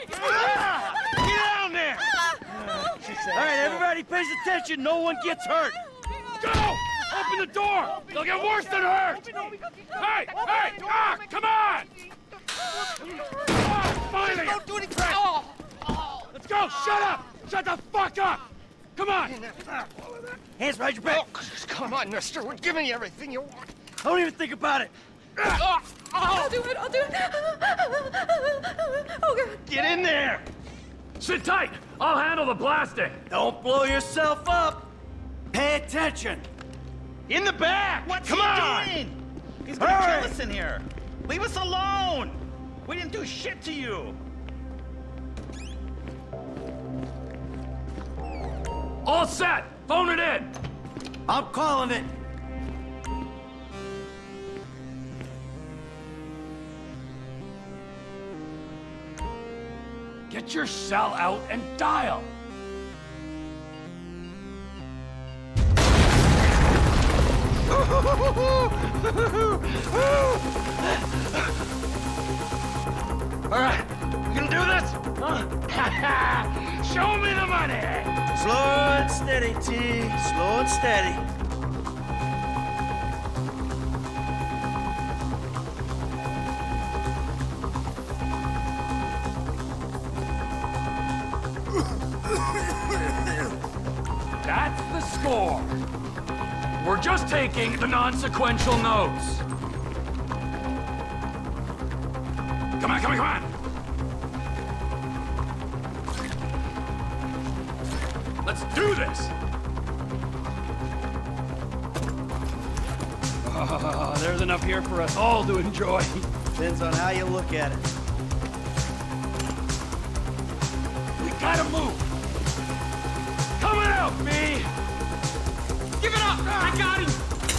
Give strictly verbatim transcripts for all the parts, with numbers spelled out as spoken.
Get down there! All right, everybody pays attention. No one gets hurt. Go! Open the door! They'll get worse than hurt! Hey! Hey! Ah! Come on! Ah, finally! Don't do anything! Oh. Let's go! Shut up! Shut the fuck up! Come on! Hands behind your back. Oh, come on, mister. We're giving you everything you want. Don't even think about it. Oh, I'll do it, I'll do it. Oh, God. Get in there. Sit tight! I'll handle the blasting! Don't blow yourself up. Pay attention. In the back. What's Come he on. doing? He's gonna Hurry. kill us in here. Leave us alone. We didn't do shit to you. All set! Phone it in! I'm calling it. Get your cell out and dial! Alright, we can do this? Huh? Show me the money! Slow and steady, T. Slow and steady. That's the score. We're just taking the non-sequential notes. Come on, come on, come on! Let's do this! Oh, there's enough here for us all to enjoy. Depends on how you look at it. We gotta move! Coming out, me! Give it up! I got him!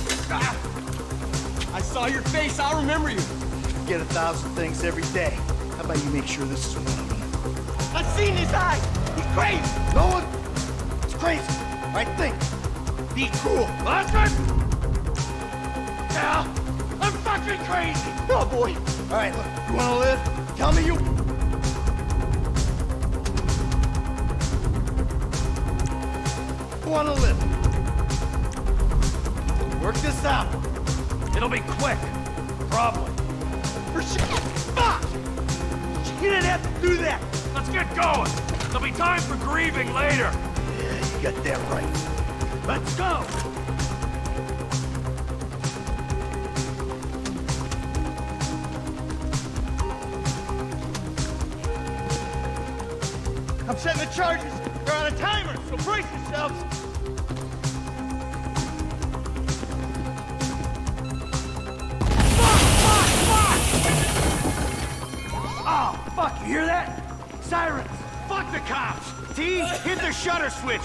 I saw your face, I'll remember you. Get a thousand things every day. How about you make sure this is one of them? I've seen his eyes. He's crazy. No one? It's crazy. Right thing. Be cool. Listen! Yeah, I'm fucking crazy! Oh, boy. All right, look. You want to live? Tell me you... You want to live? Work this out. It'll be quick. Probably. For sure. Fuck! You didn't have to do that. Let's get going. There'll be time for grieving later. Yeah, you got that right. Let's go. I'm setting the charges. They're on a timer, so brace yourselves. Oh, fuck, you hear that? Sirens! Fuck the cops. T, hit the shutter switch.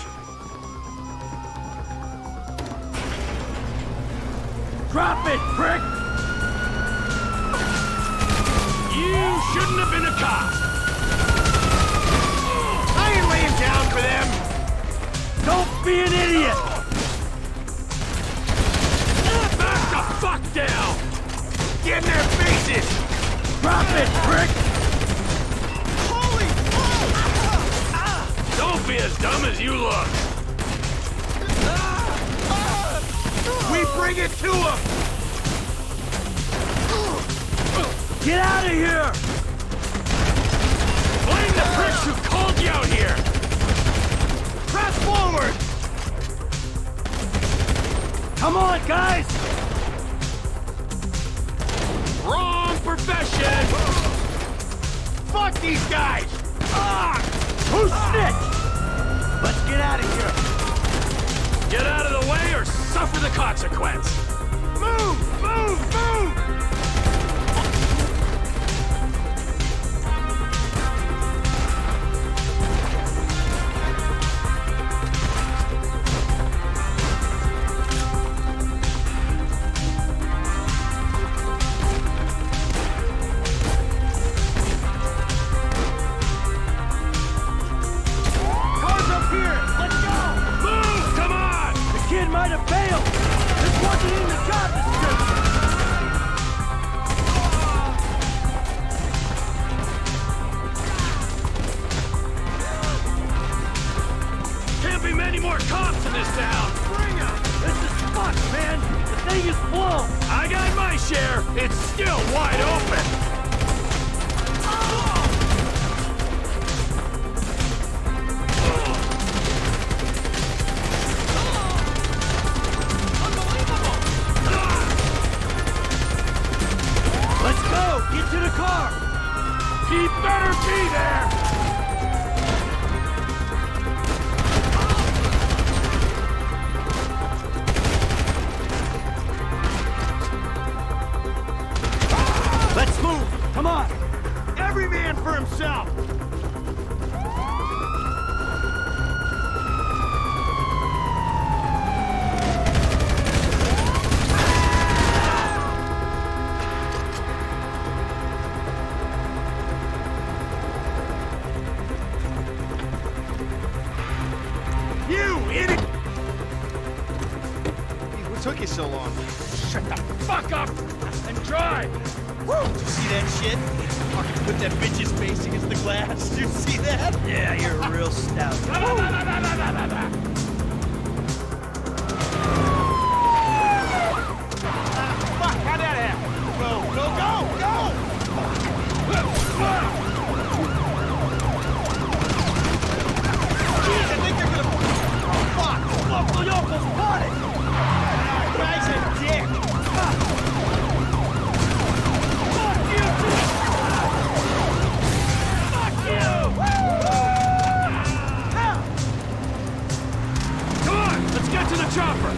Drop it, prick! You shouldn't have been a cop. I ain't laying down for them. Don't be an idiot! Back the fuck down! Get in their faces. Drop it, prick! Holy fuck! Don't be as dumb as you look. We bring it to them. Get out of here! Blame the pricks who called you out here! Press forward. Come on, guys! Wrong profession! Fuck these guys. Ah! Who snitched? Let's get out of here! Get out of the way or suffer the consequence! Move! Move! Move! Cars up here! Let's go! Move! Come on! The kid might have failed! This wasn't in my share, it's still wide open! Let's go! Get to the car! He better be there! Let's move! Come on! Every man for himself! You idiot! What took you so long? Shut the fuck up and drive! Woo! Did you see that shit? Fucking put that bitch's face against the glass. Did you see that? Yeah, you're a real stout. Fuck, how'd that happen? Go, go, go, go! Jeez, I think they're gonna... Fuck! Oh, you almost caught it! Ah, guy's a dick! Come on, let's get to the chopper!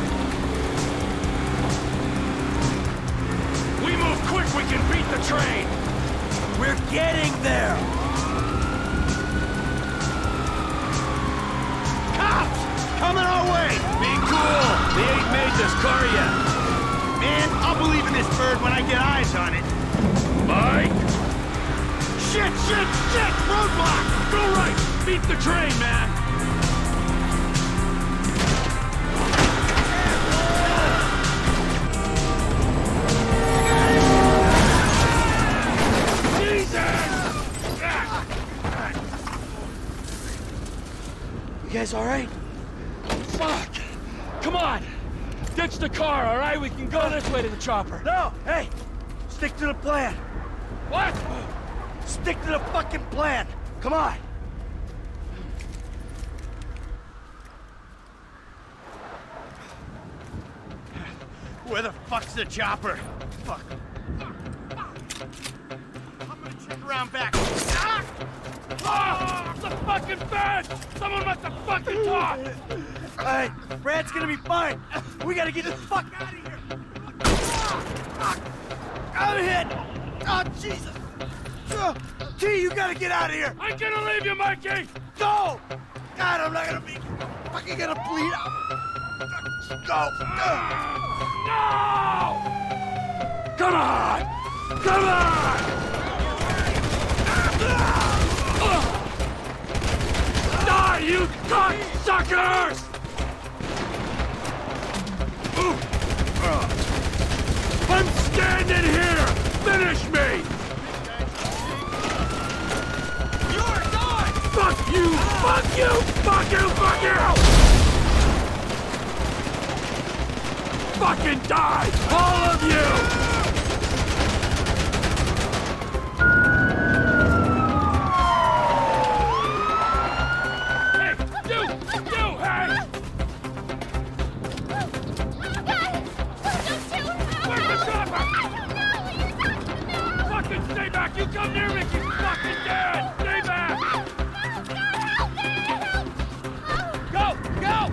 We move quick, we can beat the train! We're getting there! Cops! Coming our way! Be cool! They ain't made this car yet! Man, I'll believe in this bird when I get eyes on it. Mike! Shit, shit, shit! Roadblock! Go right! Beat the train, man! You guys all right? Fuck! Come on! Ditch the car, all right? We can go this way to the chopper. No! Hey! Stick to the plan! What? Stick to the fucking plan! Come on! Where the fuck's the chopper? Fuck. I'm gonna check around back. Ah! Oh, the fucking fence! Someone must have fucking talked! Alright, Brad's gonna be fine! We gotta get the fuck out of here! I'm hit! Oh, Jesus! Uh, T, you gotta get out of here! I'm gonna leave you, Mikey! Go! God, I'm not gonna be fucking gonna bleed out! Go! No! Come on! Come on! Die, you cocksuckers! I'm standing here! Finish me! You're done! Fuck you! Fuck you! Fuck you! Fuck you! Fucking die! All of you! You come near me, you fucking dead! Stay back! Go! Go!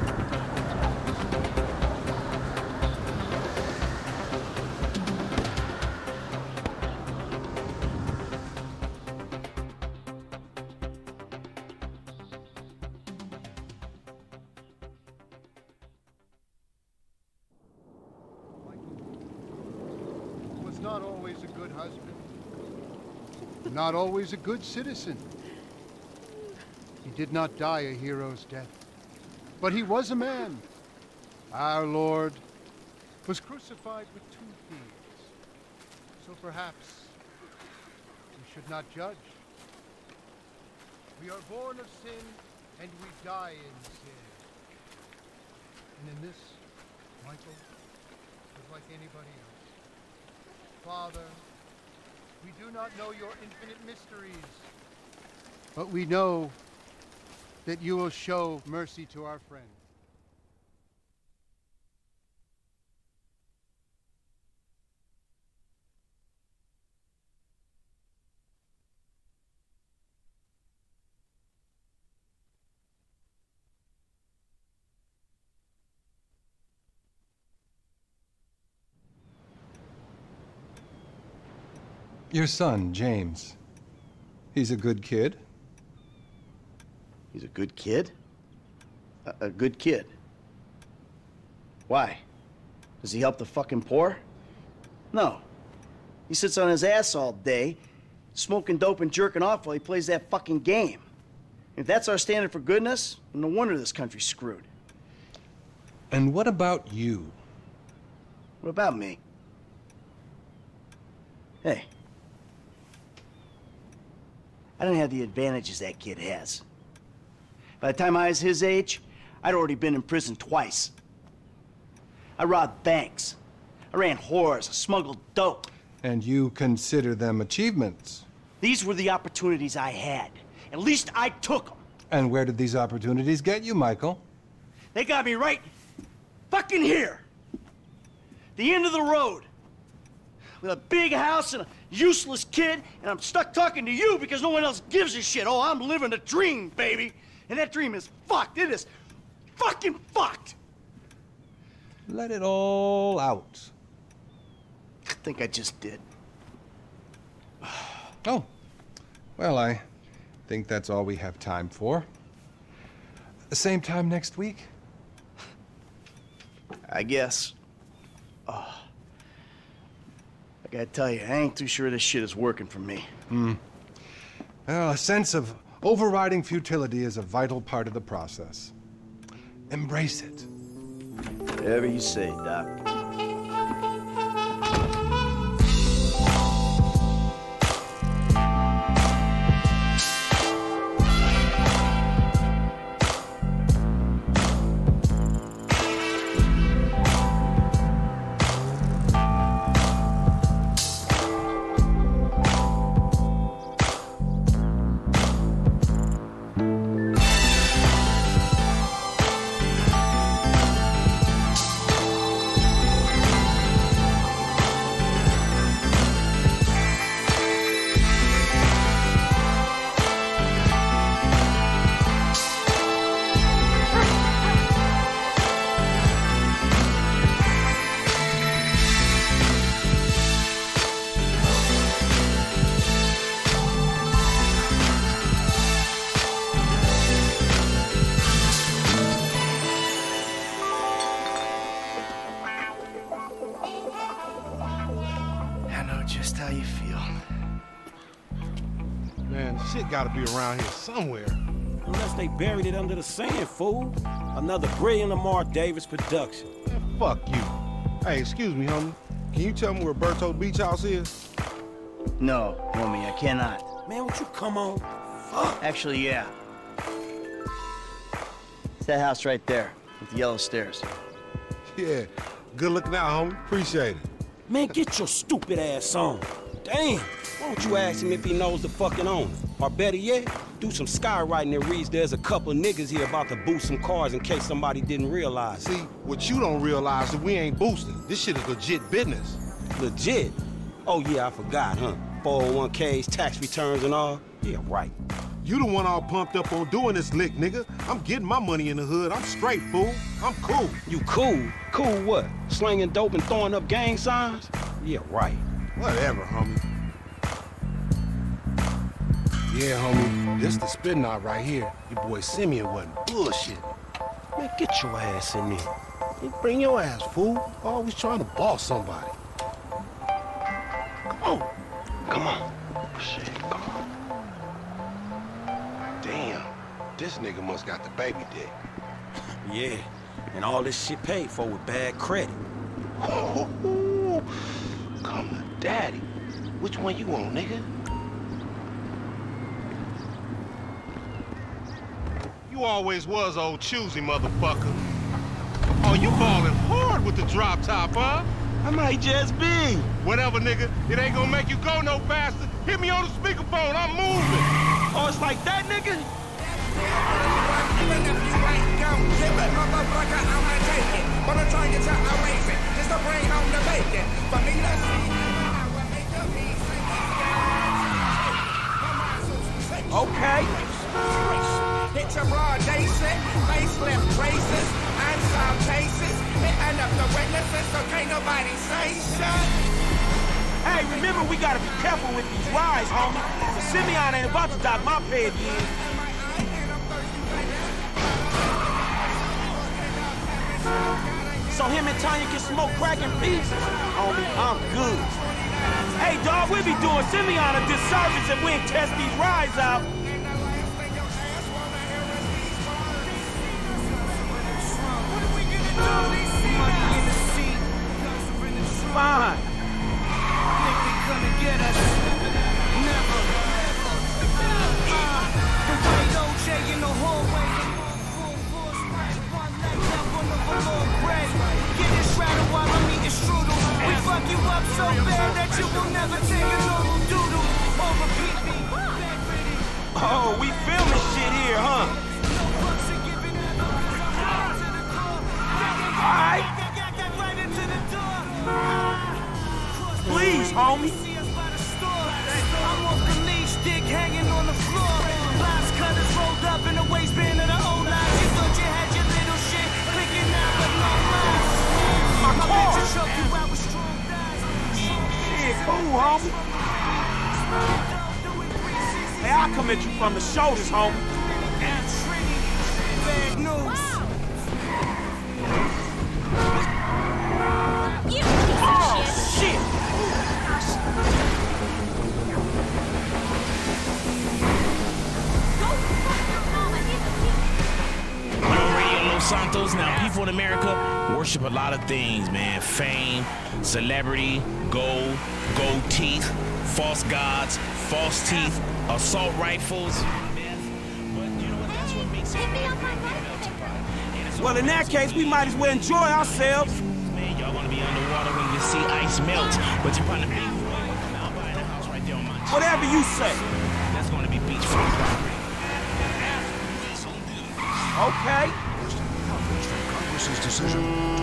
Was not always a good husband. Not always a good citizen. He did not die a hero's death, but he was a man. Our Lord was crucified with two thieves. So perhaps we should not judge. We are born of sin, and we die in sin. And in this, Michael was like like anybody else. Father, we do not know your infinite mysteries, but we know that you will show mercy to our friend. Your son, James. He's a good kid. He's a good kid? A, a good kid? Why? Does he help the fucking poor? No. He sits on his ass all day, smoking dope and jerking off while he plays that fucking game. If that's our standard for goodness, no wonder this country's screwed. And what about you? What about me? Hey. I don't have the advantages that kid has. By the time I was his age, I'd already been in prison twice. I robbed banks. I ran whores. I smuggled dope. And you consider them achievements? These were the opportunities I had. At least I took them. And where did these opportunities get you, Michael? They got me right fucking here. The end of the road. With a big house and a useless kid, and I'm stuck talking to you because no one else gives a shit. Oh, I'm living a dream, baby. And that dream is fucked. It is fucking fucked. Let it all out. I think I just did. Oh. Well, I think that's all we have time for. The same time next week? I guess. Oh. I gotta tell you, I ain't too sure this shit is working for me. Hmm. Well, a sense of overriding futility is a vital part of the process. Embrace it. Whatever you say, Doc. Shit gotta be around here somewhere. Unless they buried it under the sand, fool. Another brilliant Lamar Davis production. Man, fuck you. Hey, excuse me, homie. Can you tell me where Berto Beach House is? No, homie, I cannot. Man, would you come on? Fuck. Actually, yeah. It's that house right there, with the yellow stairs. Yeah. Good looking out, homie. Appreciate it. Man, get your stupid ass on. Damn. Why don't you ask him if he knows the fucking owner? Or better yet, do some skywriting that reads there's a couple of niggas here about to boost some cars in case somebody didn't realize. See, what you don't realize is that we ain't boosting. This shit is legit business. Legit? Oh yeah, I forgot, huh? four oh one Ks, tax returns and all? Yeah, right. You the one all pumped up on doing this lick, nigga. I'm getting my money in the hood. I'm straight, fool. I'm cool. You cool? Cool what? Slinging dope and throwing up gang signs? Yeah, right. Whatever, homie. Yeah, homie, this the spin knot right here. Your boy Simeon wasn't bullshit. Man, get your ass in there. Hey, bring your ass, fool. Always trying to boss somebody. Come on. Come on. Shit, come on. Damn, this nigga must got the baby dick. Yeah, and all this shit paid for with bad credit. Oh, come to daddy. Which one you want, nigga? You always was old choosy, motherfucker. Oh, you ballin' hard with the drop top, huh? I might just be. Whatever, nigga. It ain't gonna make you go no faster. Hit me on the speakerphone. I'm moving. Oh, it's like that, nigga? Even if you ain't gon' give it, motherfucker, I'ma take it. Wanna try and try to waste it, just to bring home the bacon. For me to see, I will make the peace. Okay. Hit your broad day shit, facelift traces, unsolved cases. Hitting up the witnesses, so can't nobody say shit. Hey, remember, we gotta be careful with these rides, homie. Simeon ain't about to dock my pay again. So him and Tanya can smoke crack in peace? Homie, I'm good. Hey, dawg, we be doing Simeon a disservice if we ain't test these rides out. Fine. Think they couldn't get us? Never. Ah, the white O J in the hallway. Full force, right, one leg up on the velour gray. Get it shrouded while I'm eating strudel. We fuck you up so bad that you will never take a normal doodle. Over P P. Oh, we filming shit here, huh? All right. Please, homie. I'm off the leash, dick hanging on the floor. Box cutters rolled up in the waistband of the old lines. You thought you had your little shit clicking out, but no lies. My car. To choke you out with strong thighs. Shit, cool, homie. Hey, I'll come at you from the shoulders, homie. And Trini, bad news. Oh, shit. Los Santos. Now, people in America worship a lot of things, man. Fame, celebrity, gold, gold teeth, false gods, false teeth, assault rifles. But you know what? That's what makes it. Well, in that case, we might as well enjoy ourselves. Man, y'all gonna be underwater when you see ice melt, but you're probably now buying a house right there on my chest. Whatever you say. That's gonna be beachfront property. Okay. Congress's decision.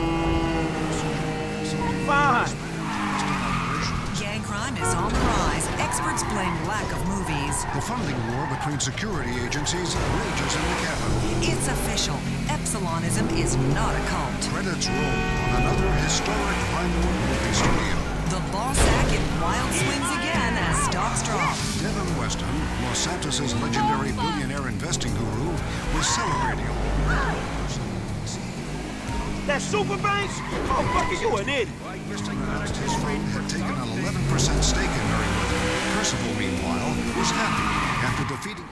Fine. Gang crime is on the rise. Experts blame lack of movies. The funding war between security agencies rages in the Capitol. It's official. Epsilonism is not a cult. Credits roll on another historic Vinewood movie studio. The Bossack in wild swings again as stocks drop. Devin Weston, Los Santos' legendary billionaire investing guru, was celebrating. That super banks? Oh, fucker, you an idiot. Announced his firm had taken an eleven percent stake in Merryweather. Percival, meanwhile, was happy after defeating...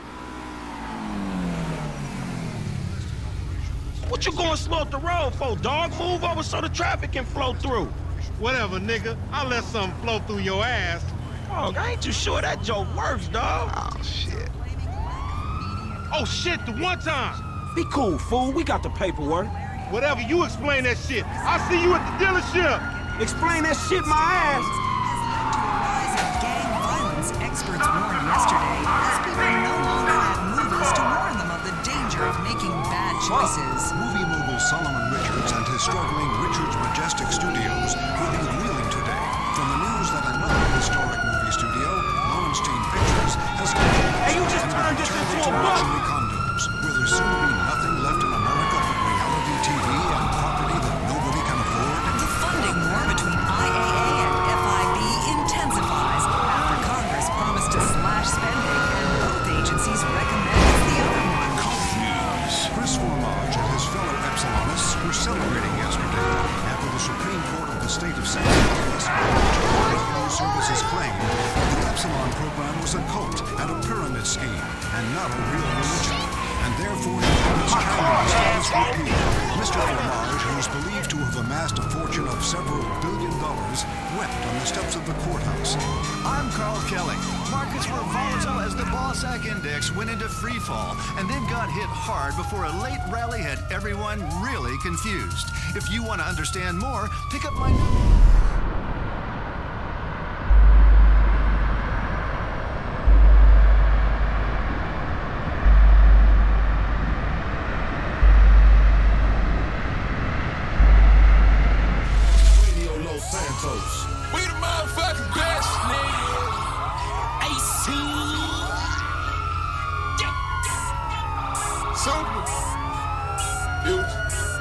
What you going slow up the road for, dog? Move over so the traffic can flow through. Whatever, nigga. I'll let something flow through your ass. Dog, I ain't too sure that joke works, dog. Oh, shit. Oh, shit, the one time. Be cool, fool. We got the paperwork. Whatever, you explain that shit. I'll see you at the dealership. Explain that shit my ass. To a rise in gang violence, experts warned yesterday as people no longer have movies to warn them of the danger of making bad choices. Movie mogul Solomon Richards and his struggling Richards Majestic Studios will be reeling today from the news that another historic movie studio, Lowenstein Pictures, has Hey, you just turned this into a book. luxury condos, where there's soon to be nothing left in America but reality T V and property that nobody can afford. The funding war between I A A and F I B intensifies after Congress promised to slash spending and both agencies recommended the other one. Chris Formage and his fellow Epsilonists were celebrating yesterday after the Supreme Court of the state of San Francisco Revenue Services claimed the Epsilon program was a cult and a pyramid scheme and not a real religion, and therefore its challenge was repealed. Mister Formage, who is believed to have amassed a fortune of several billion dollars, wept on the steps of the courthouse. I'm Carl Kelly. Markets were volatile as the Bossack Index went into free fall and then got hit hard before a late rally had everyone really confused. If you want to understand more, pick up my... Coast. We the motherfucking best, nigga. A C. Super. Beauty.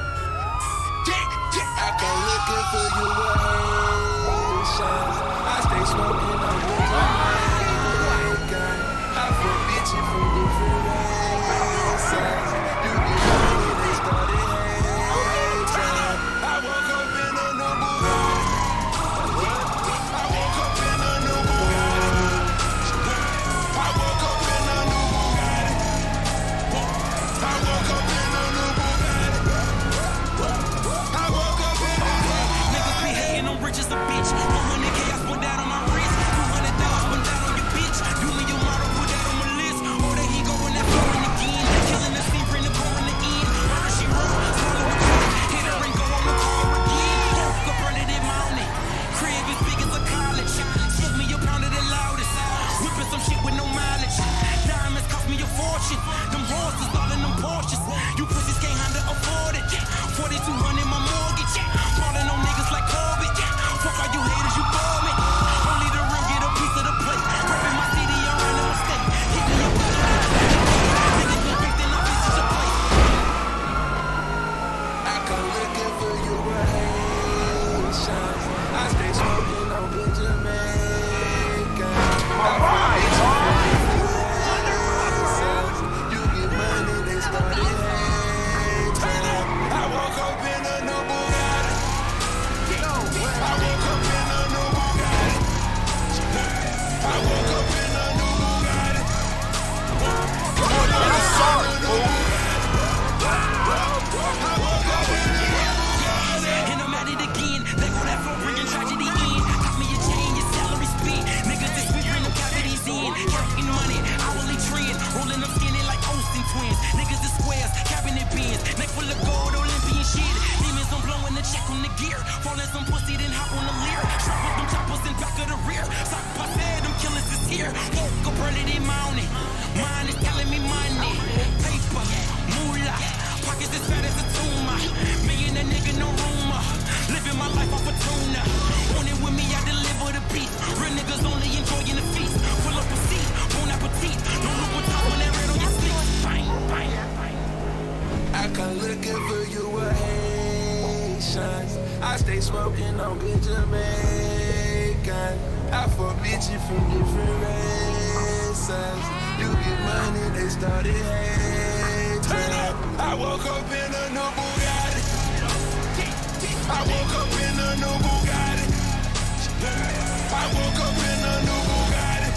I come looking for you with Haitians. I stay smoking on the gun. I fuck bitches from different races. You get money, they started hating. I woke up in a new Bugatti. I woke up in a new Bugatti. I woke up in a new Bugatti. I woke up in a new Bugatti. I woke up in a new Bugatti. Niggas be hating on rich as a bitch. one hundred K I spun down on my wrist. two hundred thousand spun down on your bitch. You and your model put that on my list. Or that he going that flowing again. Killing the scene, bring the car in the end. Murder she wrote, swallow a drink. Hit her and go on the car again. Woke up early that morning. Crib as big as a college. Smoke me a pound of the loudest. Whipping some shit with no mileage. Diamonds cost me a fortune. Them horses all in them Porsches. You pussies can't handle afford it. forty-two hundred my mortgage. Falling on niggas like Corbett. Fuck all you haters, you bore me. Only the real get a piece of the plate. Rapping my C D around in my state. Hit me up with the niggas been picked and I pieces your plate. I come looking for you with Haitians. I stay smoking on Jamaica. All right, you get money, they started hating. I woke up in a new Bugatti. I woke up in a new Bugatti. I woke up in a new Bugatti. I'm sorry, fool. I woke up in a new Bugatti. And I'm at it again. They go that flow, bringing tragedy in. Got me a chain, your salary spent. Niggas just whipping them cavities in. Counting money, hourly trend. Rolling them skinny like Olsen twins. Niggas is squares, cabinet bins. Neck full of gold, Olympian shit. Demons on blowing the check on the gear. Falling some pussy, then hop on the leer. Strap with them choppers in back of the rear. Sock pop head, them killers is here. Woke up early this morning. Mine is telling me money. Paper, moolah. Pockets as fat as a tumor. Me and a nigga, no rumor. Living my life off a tuna. On it with me, I deliver the beat. Real niggas only enjoying the feast. Pull up a seat, bon appetit. No look on top when that red on your sleeve. Bang, bang, bang. I come looking for you with Haitians. I stay smoking on good Jamaican. I fuck bitches from different races. You get money, they started hating. I woke up in a new Bugatti. I woke up in a new Bugatti. I woke up in a new Bugatti.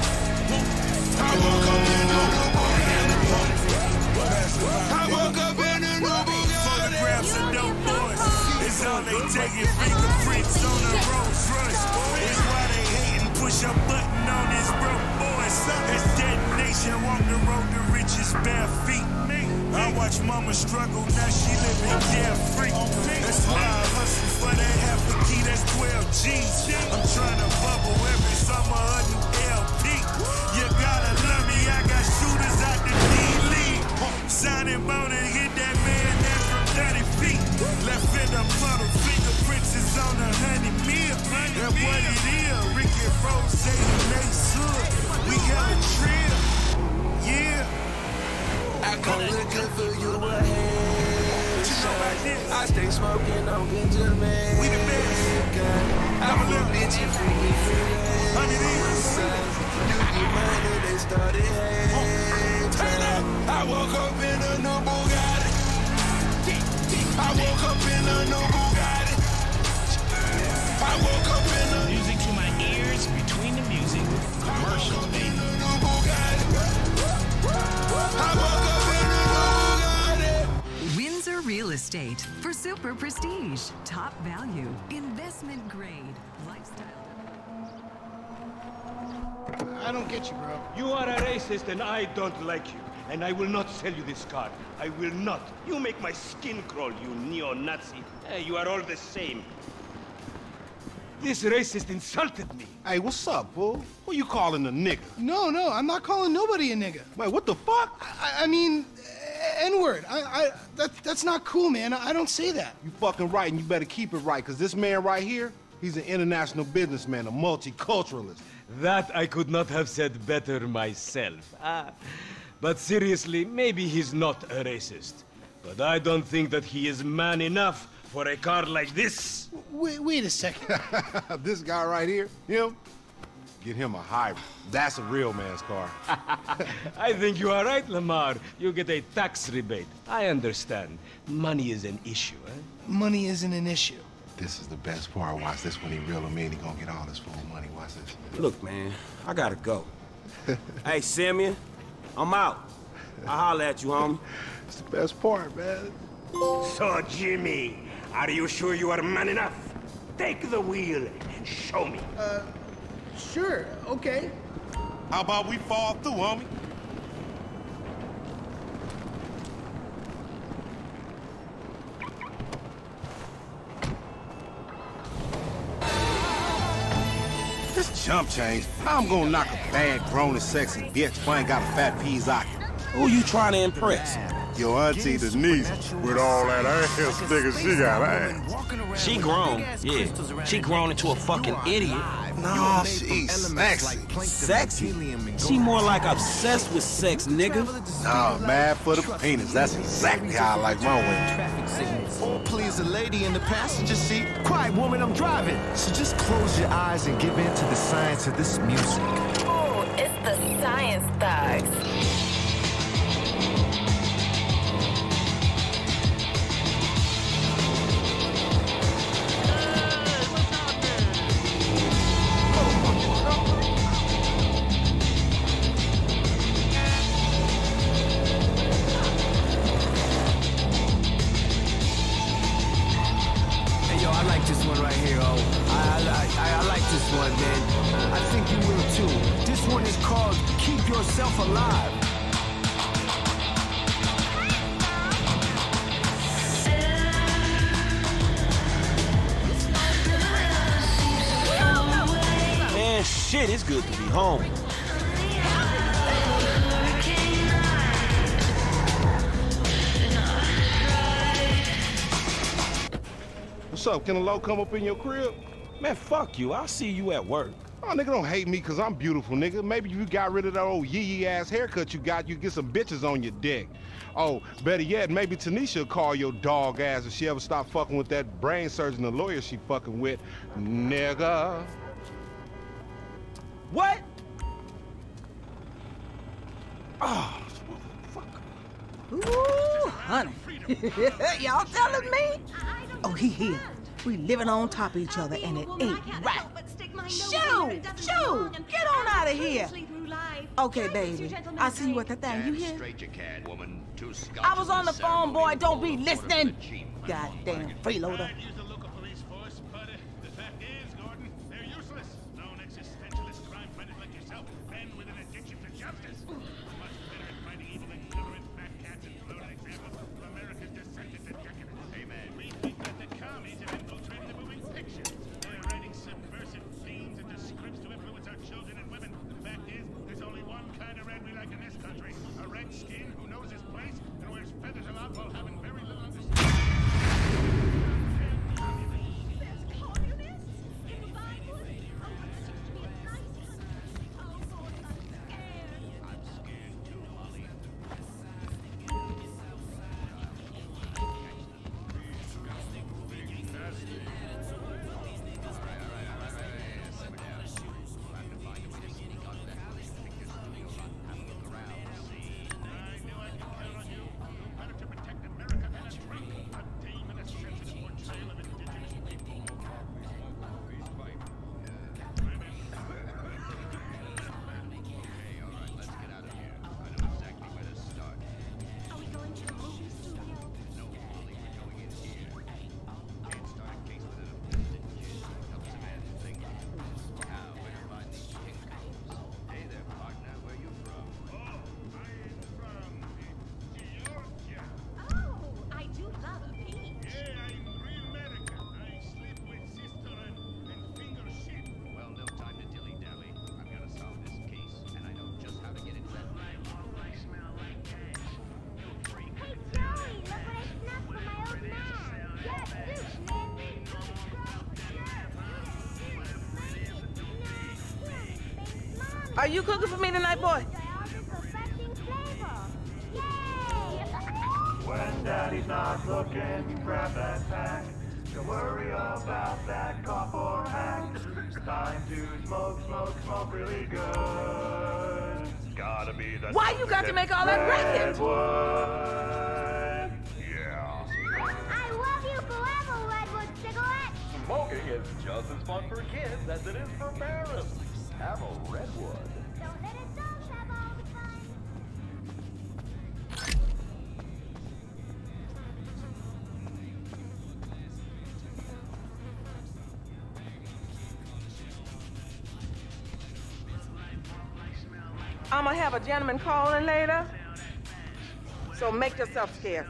I woke up in a new Bugatti. I woke up in a new Bugatti. Photographs of dope boys. It's all they taking, fingerprints on the Rolls Royce. It's why they hating, push a button on this broke boy. That's detonation, walk the road to riches bare feet. I watch mama struggle, now she living carefree. That's why I hustle for that half a key, that's twelve G's. I'm trying to bubble every summer a new L P. You gotta love me, I got shooters out the D-League. Signing bone and hit that man there from thirty feet. Left in the puddle, fingerprints is on a honey meal. That's what it is, Ricky Rose and Ace Hood. We hella trill, yeah. I come looking for you with Haitians. I stay smoking on good Jamaican. We the best. I fuck bitches from different races. You get money, they started hating. I woke up in a new Bugatti. I woke up in a new Bugatti. I woke up in a music to my ears, between the music, commercials, baby. I woke up in a new Bugatti. Windsor Real Estate for super prestige, top value, investment grade, lifestyle. I don't get you, bro. You are a racist and I don't like you. And I will not sell you this car. I will not. You make my skin crawl, you neo-Nazi. Hey, you are all the same. This racist insulted me. Hey, what's up, fool? Who you calling a nigga? No, no, I'm not calling nobody a nigga. Wait, what the fuck? I, I mean, N-word. I, I, that, that's not cool, man. I, I don't say that. You fucking right, and you better keep it right, because this man right here, He's an international businessman, a multiculturalist. That I could not have said better myself. Ah. But seriously, maybe he's not a racist. But I don't think that he is man enough for a car like this. Wait, wait a second. This guy right here, him, get him a hybrid. That's a real man's car. I think you are right, Lamar. You get a tax rebate. I understand. Money is an issue, eh? Money isn't an issue. This is the best part. Watch this when he reel him in. He gonna get all his full money. Watch this. Look, man, I gotta go. Hey, Simeon, I'm out. I'll holler at you, homie. It's the best part, man. So, Jimmy, are you sure you are man enough? Take the wheel and show me. Uh, sure, okay. How about we fall through, homie? This chump change. How I'm gonna knock a bad, grown and sexy bitch if I ain't got a fat Pizzaki? Who you trying to impress? Your auntie Denise, with all that ass nigga she got ass. She grown, yeah. She grown into a fucking idiot. Nah, she's sexy. Sexy? She more like obsessed with sex, nigga. Nah, mad for the penis. That's exactly how I like my women. Oh, please, a lady in the passenger seat. Quiet, woman, I'm driving. So just close your eyes and give in to the science of this music. Oh, it's the Science Thugs. Yourself alive. Man, shit, it's good to be home. What's up? Can a low come up in your crib? Man, fuck you. I'll see you at work. Oh, nigga, don't hate me because I'm beautiful, nigga. Maybe if you got rid of that old yee-yee-ass haircut you got, you get some bitches on your dick. Oh, better yet, maybe Tanisha will call your dog ass if she ever stop fucking with that brain surgeon or lawyer she fucking with, nigga. What? Oh, ooh, honey. Y'all telling me? Oh, he here. We living on top of each other, and it ain't right. Shoo! Shoo! Get on out of here! Okay, baby. I see you at the thing. You hear? I was on the phone, boy. Don't be listening. Goddamn freeloader. Are you cooking for me tonight, boy? When daddy's not looking, grab that pack. Don't worry about that cough or hack. Time to smoke, smoke, smoke really good. Gotta be the Why you got to make all that racket? Yeah. I love you forever, Redwood cigarette. Smoking is just as fun for kids as it is for parents. Have a Redwood. Don't let it dogs have all the fun. I'm gonna have a gentleman calling later, so make yourself scarce.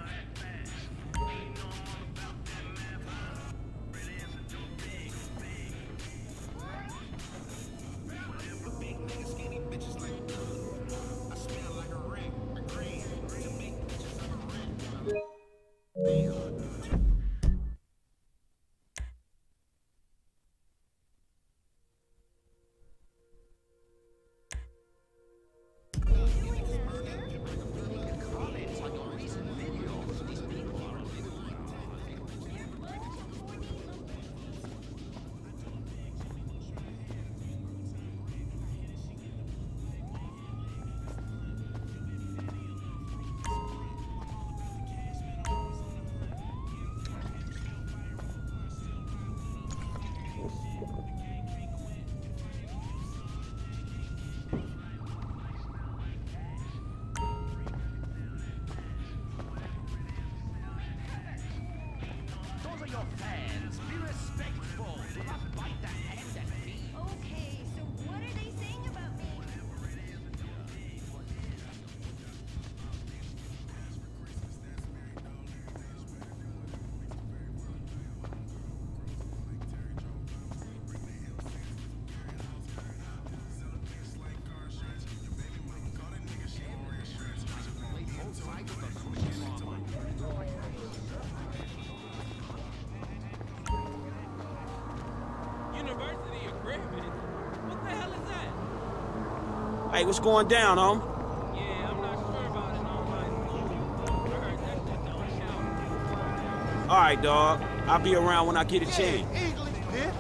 Hey, what's going down, home? Yeah, I'm not sure about it, no, I heard that shit don't count. All right, dog. I'll be around when I get a chance. English, bitch.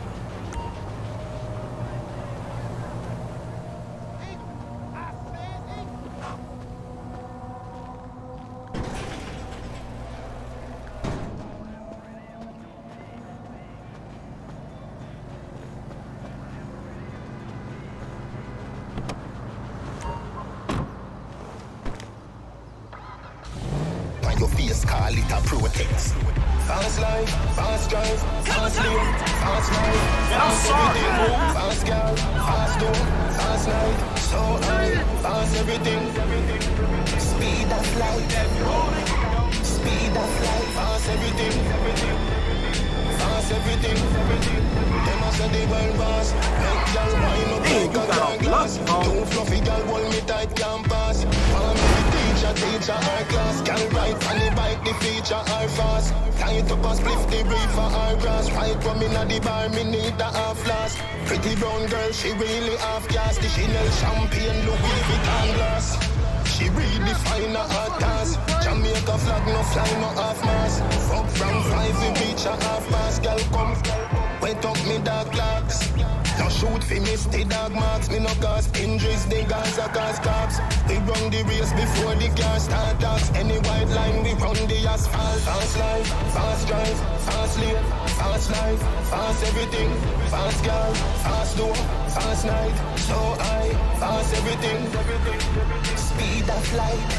Your face, call it a protest. Fast life, fast drive, fast lane, fast life, fast everything. Fast girl, fast door, fast night, so high, fast everything. Speed of light, speed of light, fast everything. Fast everything. Them a say the world boss. Make y'all wind up like a car glass. Too fluffy, y'all hold me tight, can't pass. Follow me the teacher, teacher our class. Can ride on the bike, the feature are fast. Tight up a spliff, the reefer our grass. Right from in the bar, me need a half flask. Pretty brown girl, she really half gas. The Chanel champagne, Louis Vuitton glass. She redefine her hard task. Jamaica flag, no fly, no half mass. Fuck from five, we reach a half past. Girl, come, wet up me dark locks. No shoot fi miss the dog marks. Me no cause injuries, the guys are cause cops. We run the race before the car start talks. Any white line, we run the asphalt. Fast life, fast drive, fast lane, fast life, fast everything. Fast girl, fast door, fast night, so high, fast everything. Speed of light.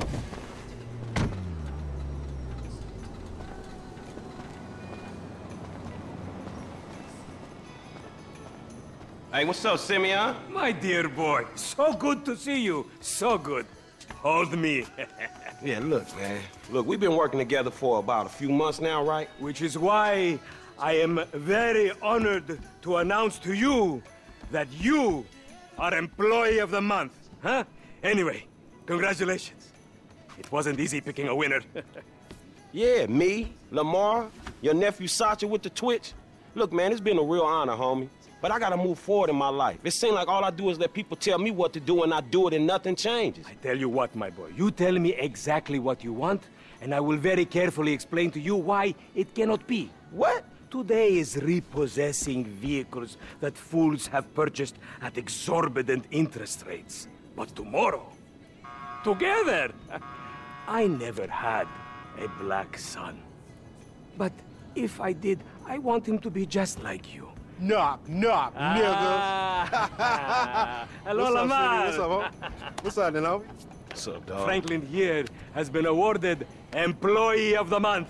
Hey, what's up, Simeon? My dear boy, so good to see you. So good. Hold me. Yeah, look, man. Look, we've been working together for about a few months now, right? Which is why I am very honored to announce to you that you are Employee of the Month. Huh? Anyway, congratulations. It wasn't easy picking a winner. Yeah, me, Lamar, your nephew Sacha with the Twitch. Look, man, it's been a real honor, homie. But I gotta move forward in my life. It seems like all I do is let people tell me what to do and I do it and nothing changes. I tell you what, my boy. You tell me exactly what you want, and I will very carefully explain to you why it cannot be. What? Today is repossessing vehicles that fools have purchased at exorbitant interest rates. But tomorrow, together, I never had a black son. But if I did, I want him to be just like you. Knock, knock, Ah. Hello, What's up, Lamar. What's up, homie? What's up, then, homie? What's up, dog? Franklin here has been awarded Employee of the Month.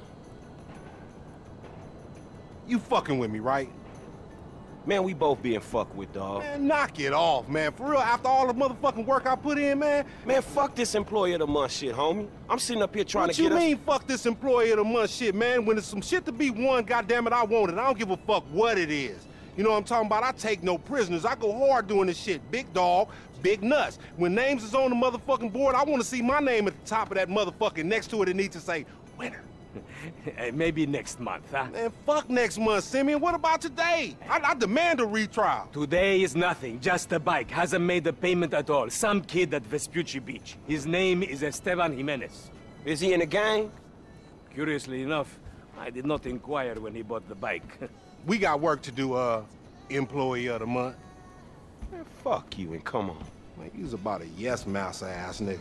You fucking with me, right? Man, we both being fucked with, dog. Man, knock it off, man. For real, after all the motherfucking work I put in, man. Man, fuck this Employee of the Month shit, homie. I'm sitting up here trying What to you get mean, us... fuck this Employee of the Month shit, man? When there's some shit to be won, goddammit, I want it. I don't give a fuck what it is. You know what I'm talking about? I take no prisoners. I go hard doing this shit. Big dog, big nuts. When names is on the motherfucking board, I want to see my name at the top of that motherfucking next to it. It needs to say, winner. Maybe next month, huh? Man, fuck next month, Simeon. What about today? I, I demand a retrial. Today is nothing, just a bike. Hasn't made a payment at all. Some kid at Vespucci Beach. His name is Esteban Jimenez. Is he in the gang? Curiously enough, I did not inquire when he bought the bike. We got work to do, uh, Employee of the Month. Man, fuck you and come on. Man, you's about a yes mouse ass nigga.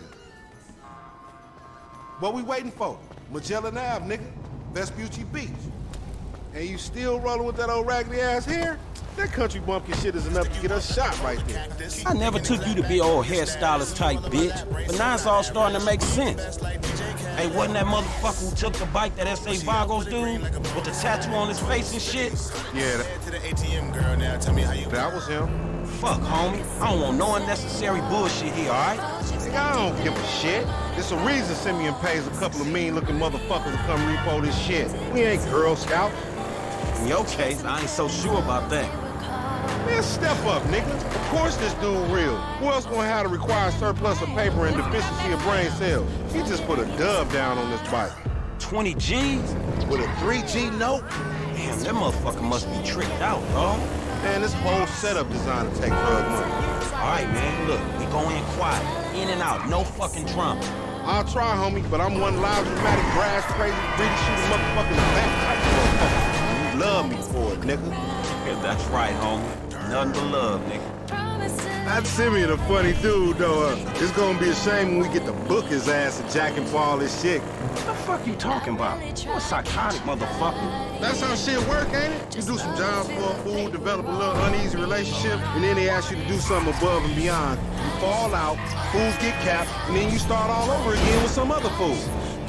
What we waiting for? Magellan Ave, nigga. Vespucci Beach. And you still rolling with that old raggedy ass hair? That country bumpkin shit is enough to get us shot right there. I never took you to be old hairstylist type bitch, but now it's all starting to make sense. Hey, wasn't that motherfucker who took the bike that S A Vagos dude with the tattoo on his face and shit? Yeah, that, that was him. Fuck, homie. I don't want no unnecessary bullshit here, all right? Nigga, I don't give a shit. There's a reason Simeon pays a couple of mean-looking motherfuckers to come repo this shit. We ain't Girl Scouts. In your case, I ain't so sure about that. Man, step up, nigga. Of course this dude real. Who else gonna have to require surplus of paper and deficiency of brain cells? He just put a dub down on this bike. twenty G's? With a three G note? Damn, that motherfucker must be tricked out, dog. Man, this whole setup designed to take drug money. All right, man, look, we go in quiet. In and out, no fucking drama. I'll try, homie, but I'm one loud, dramatic, brass, crazy, greedy, shooting motherfucking back type motherfucker. You love me for it, nigga. Yeah, that's right, homie. Nothing but love, nigga. That Simeon a funny dude, though. Uh, it's gonna be a shame when we get to book his ass and jack him for all this shit. What the fuck you talking about? You a psychotic motherfucker. That's how shit work, ain't it? You do some jobs for a fool, develop a little uneasy relationship, and then they ask you to do something above and beyond. You fall out, fools get capped, and then you start all over again with some other fool.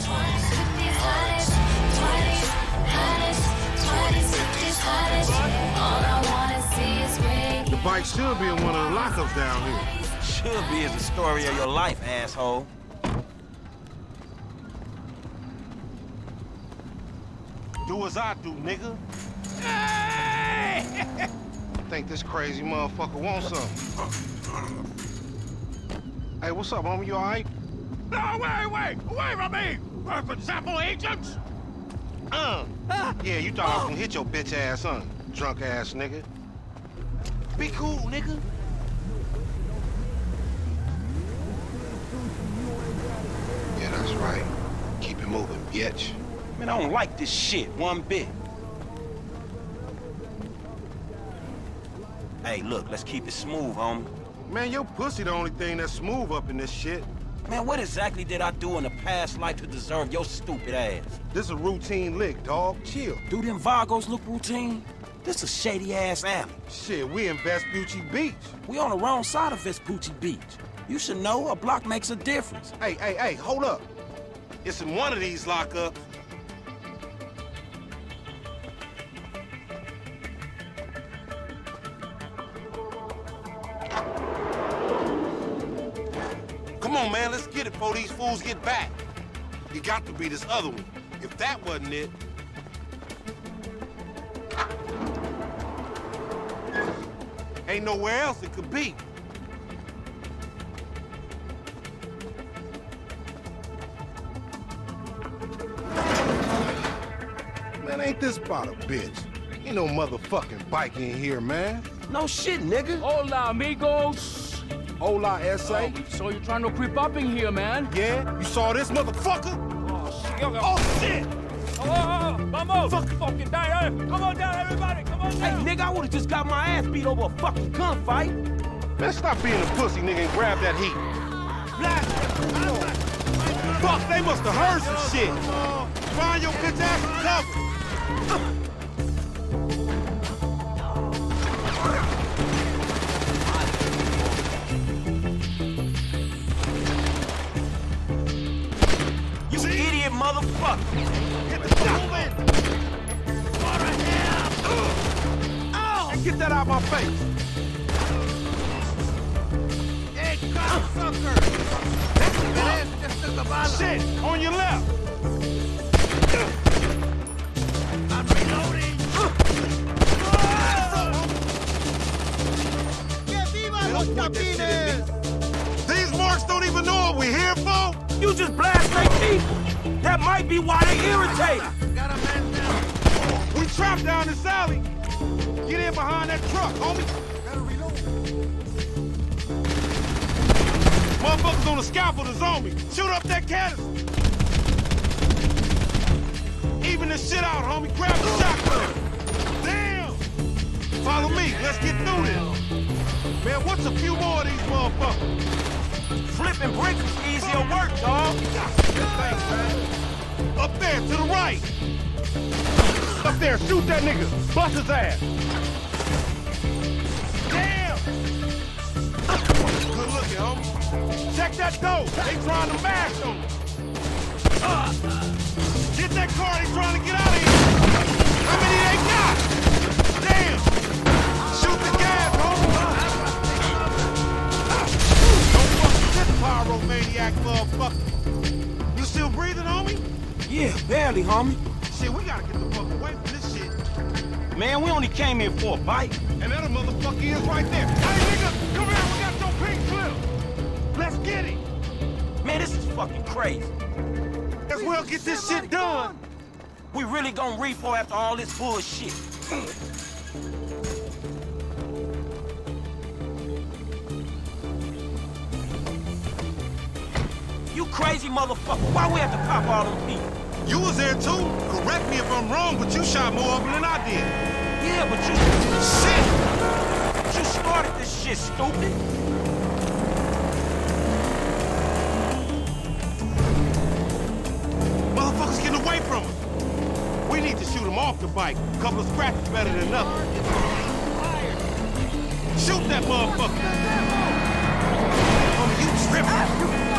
The bike should be in one of the lockups down here. Should be is the story of your life, asshole. Do as I do, nigga. Hey! I think this crazy motherfucker wants something. Hey, what's up, homie? You all right? No, wait, wait! Away from me! We're for sample agents! Uh. Yeah, you thought I was gonna hit your bitch ass, huh? Drunk ass nigga. Be cool, nigga. Yeah, that's right. Keep it moving, bitch. Man, I don't like this shit one bit. Hey, look, let's keep it smooth, homie. Man, your pussy the only thing that's smooth up in this shit. Man, what exactly did I do in a past life to deserve your stupid ass? This is a routine lick, dog. Chill. Do them Vagos look routine? This a shady-ass alley. Shit, we in Vespucci Beach. We on the wrong side of Vespucci Beach. You should know a block makes a difference. Hey, hey, hey, hold up. It's in one of these lockups. Come on, man, let's get it before these fools get back. It got to be this other one. If that wasn't it... Ain't nowhere else it could be. Man, ain't this about a bitch? Ain't no motherfucking bike in here, man. No shit, nigga. Hola, amigos. Hola, S A. Oh, so you're trying to creep up in here, man? Yeah? You saw this motherfucker? Oh, shit. Oh, shit! Oh, oh, oh, vamos! Fuck, fucking down! Come on down, everybody! Come on down! Hey, nigga, I would've just got my ass beat over a fucking gunfight. Man, stop being a pussy, nigga, and grab that heat. Fuck, they must have heard some shit. Find your bitch ass and cover. You idiot motherfucker! Get the shot. And get that out of my face. Hey, cocksucker! Shit, on your left. I'm reloading. These marks don't even know what we're here for. You just blast their people. That might be why they irritate. Got a man down. We trapped down this alley. Get in behind that truck, homie. Gotta reload. Motherfuckers on the scaffold is on me. Shoot up that canister. Even this shit out, homie. Grab the shotgun. Damn! Follow me. Let's get through this. Man, what's a few more of these motherfuckers? Flipping bricks is easier work, dog. Thanks, man. Up there, to the right. Up there, shoot that nigga. Bust his ass. Damn! Good looking, homie. Check that door. They trying to mash on me. Uh, get that car. They trying to get out of here. How many they got? Damn! Shoot the gas, homie. Don't fuck with this pyromaniac motherfucker. You still breathing, homie? Yeah, barely, homie. Shit, we gotta get the fuck away from this shit. Man, we only came here for a bite. And that motherfucker is right there. Hey, nigga, come here. We got your pink slip. Let's get it. Man, this is fucking crazy. As well get this shit done. We really gonna repo after all this bullshit. You crazy motherfucker. Why we have to pop all them people? You was there too. Correct me if I'm wrong, but you shot more of them than I did. Yeah, but you... Shit! You started this shit, stupid. Motherfuckers getting away from us. We need to shoot them off the bike. A couple of scratches better than nothing. Shoot that motherfucker. Homie, you tripping.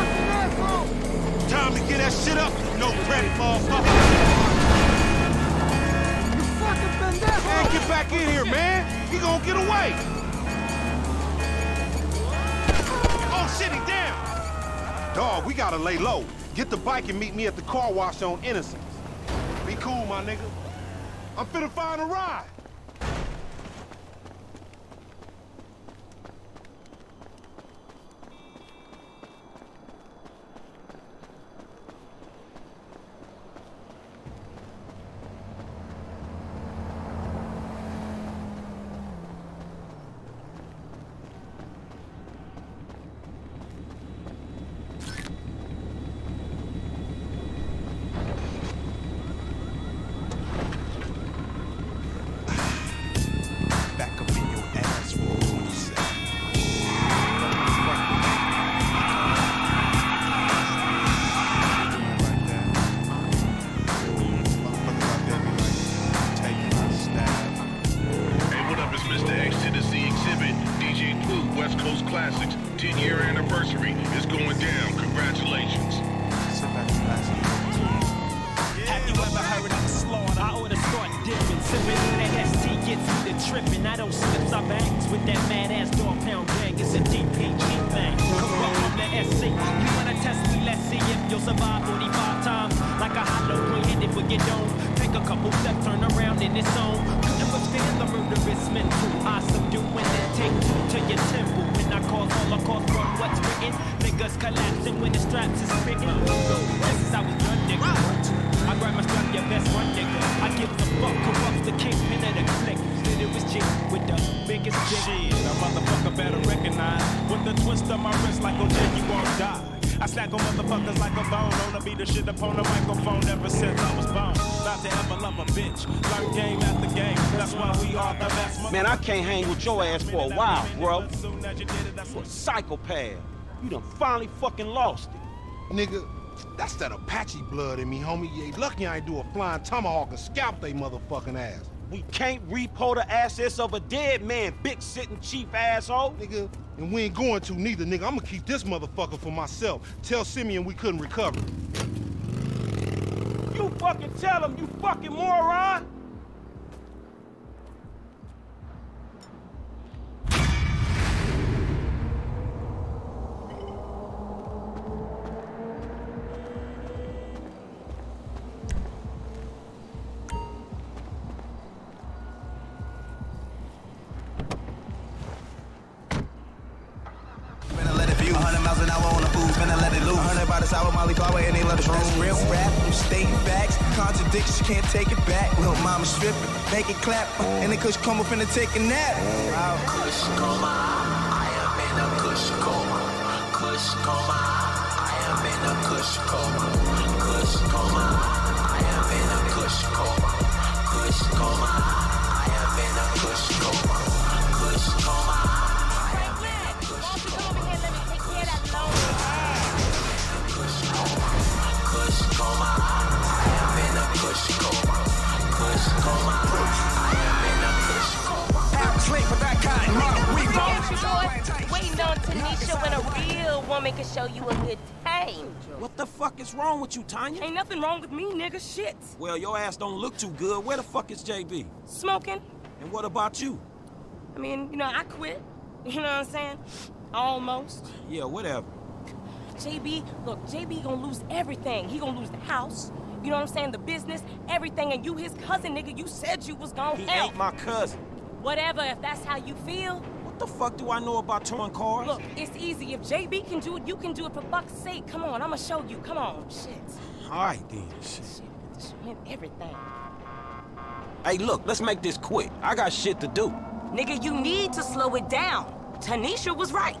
Time to get that shit up. No credit, motherfucker. You fucking pendejo! Man, get back in here, man. He gonna get away. Oh, shit, he down. Dog, we gotta lay low. Get the bike and meet me at the car wash on Innocence. Be cool, my nigga. I'm finna find a ride. Couldn't withstand the murderous mental. I subdue and then take two to your temple. When I cause holocaust from what's written. Niggas collapsing when the straps is written. This is how we run, nigga. I grab my strap, your best run, nigga. I give the fuck who ups the kingpin of the click. Said it was G with the biggest dick. Shit, a motherfucker better recognize. With the twist of my wrist like O J, you won't die. I snack on motherfuckers like a bone. Wanna be the shit upon the microphone ever since I was born. Not to ever love a bitch. Learn game after game. That's why we are the best. Man, I can't hang with your ass for a while, bro. For a psychopath. You done finally fucking lost it. Nigga, that's that Apache blood in me, homie. You ain't lucky I ain't do a flying tomahawk and scalp they motherfucking ass. We can't repo the assets of a dead man, big sitting chief asshole. Nigga, and we ain't going to neither, nigga. I'm gonna keep this motherfucker for myself. Tell Simeon we couldn't recover. You fucking tell him, you fucking moron! Contradictions, can't take it back. Little mama stripping, make it clap, and then kush come up and take a nap. Kush coma, I am in a kush coma. Kush coma, I am in a kush coma. Kush coma, I am in a kush coma. Kush coma, I am in a kush coma. Kush coma, I am in a kush coma. Kush coma, kush coma. Kush coma, kush coma, I am in a kush coma. Have sleep for that kind, mama, we don't. Waiting on Tanisha when a real woman can show you a good time. What the fuck is wrong with you, Tanya? Ain't nothing wrong with me, nigga, shit. Well, your ass don't look too good. Where the fuck is J B? Smoking. And what about you? I mean, you know, I quit. You know what I'm saying? Almost. Yeah, whatever. J B, look, J B gonna lose everything. He gonna lose the house. You know what I'm saying? The business, everything, and you his cousin, nigga. You said you was gonna he help. He ain't my cousin. Whatever, if that's how you feel. What the fuck do I know about towing cars? Look, it's easy. If J B can do it, you can do it for fuck's sake. Come on, I'ma show you. Come on, shit. All right, then. Shit. Shit, win everything. Hey, look, let's make this quick. I got shit to do. Nigga, you need to slow it down. Tanisha was right.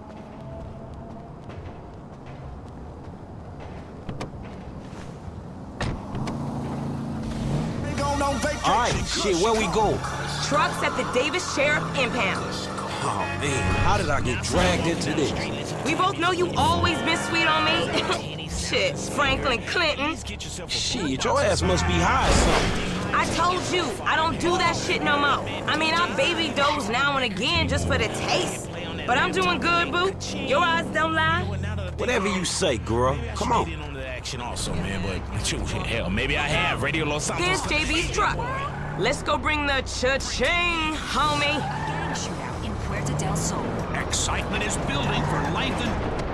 All right, shit, where we go? Trucks at the Davis Sheriff Impound. Oh, man, how did I get dragged into this? We both know you always been sweet on me. Shit, Franklin Clinton. Shit, your ass must be high or something. I told you, I don't do that shit no more. I mean, I baby doze now and again just for the taste. But I'm doing good, boo. Your eyes don't lie. Whatever you say, girl. Come on. Also, man, but hell, maybe I have Radio Los Santos. There's J B's truck. Let's go bring the cha-ching, homie. Gang shootout in Puerto del Sol. Excitement is building for life and...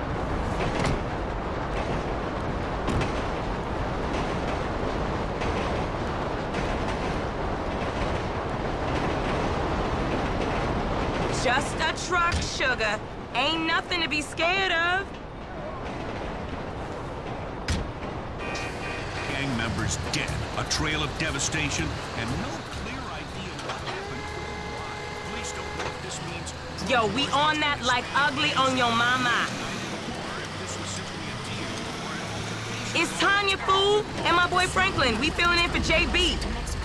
Just a truck, sugar. Ain't nothing to be scared of. Gang members dead, a trail of devastation, and no clear idea what happened or why. Police don't know if this means... Yo, we on that like ugly on your mama. It's Tanya, fool, and my boy Franklin. We filling in for J B.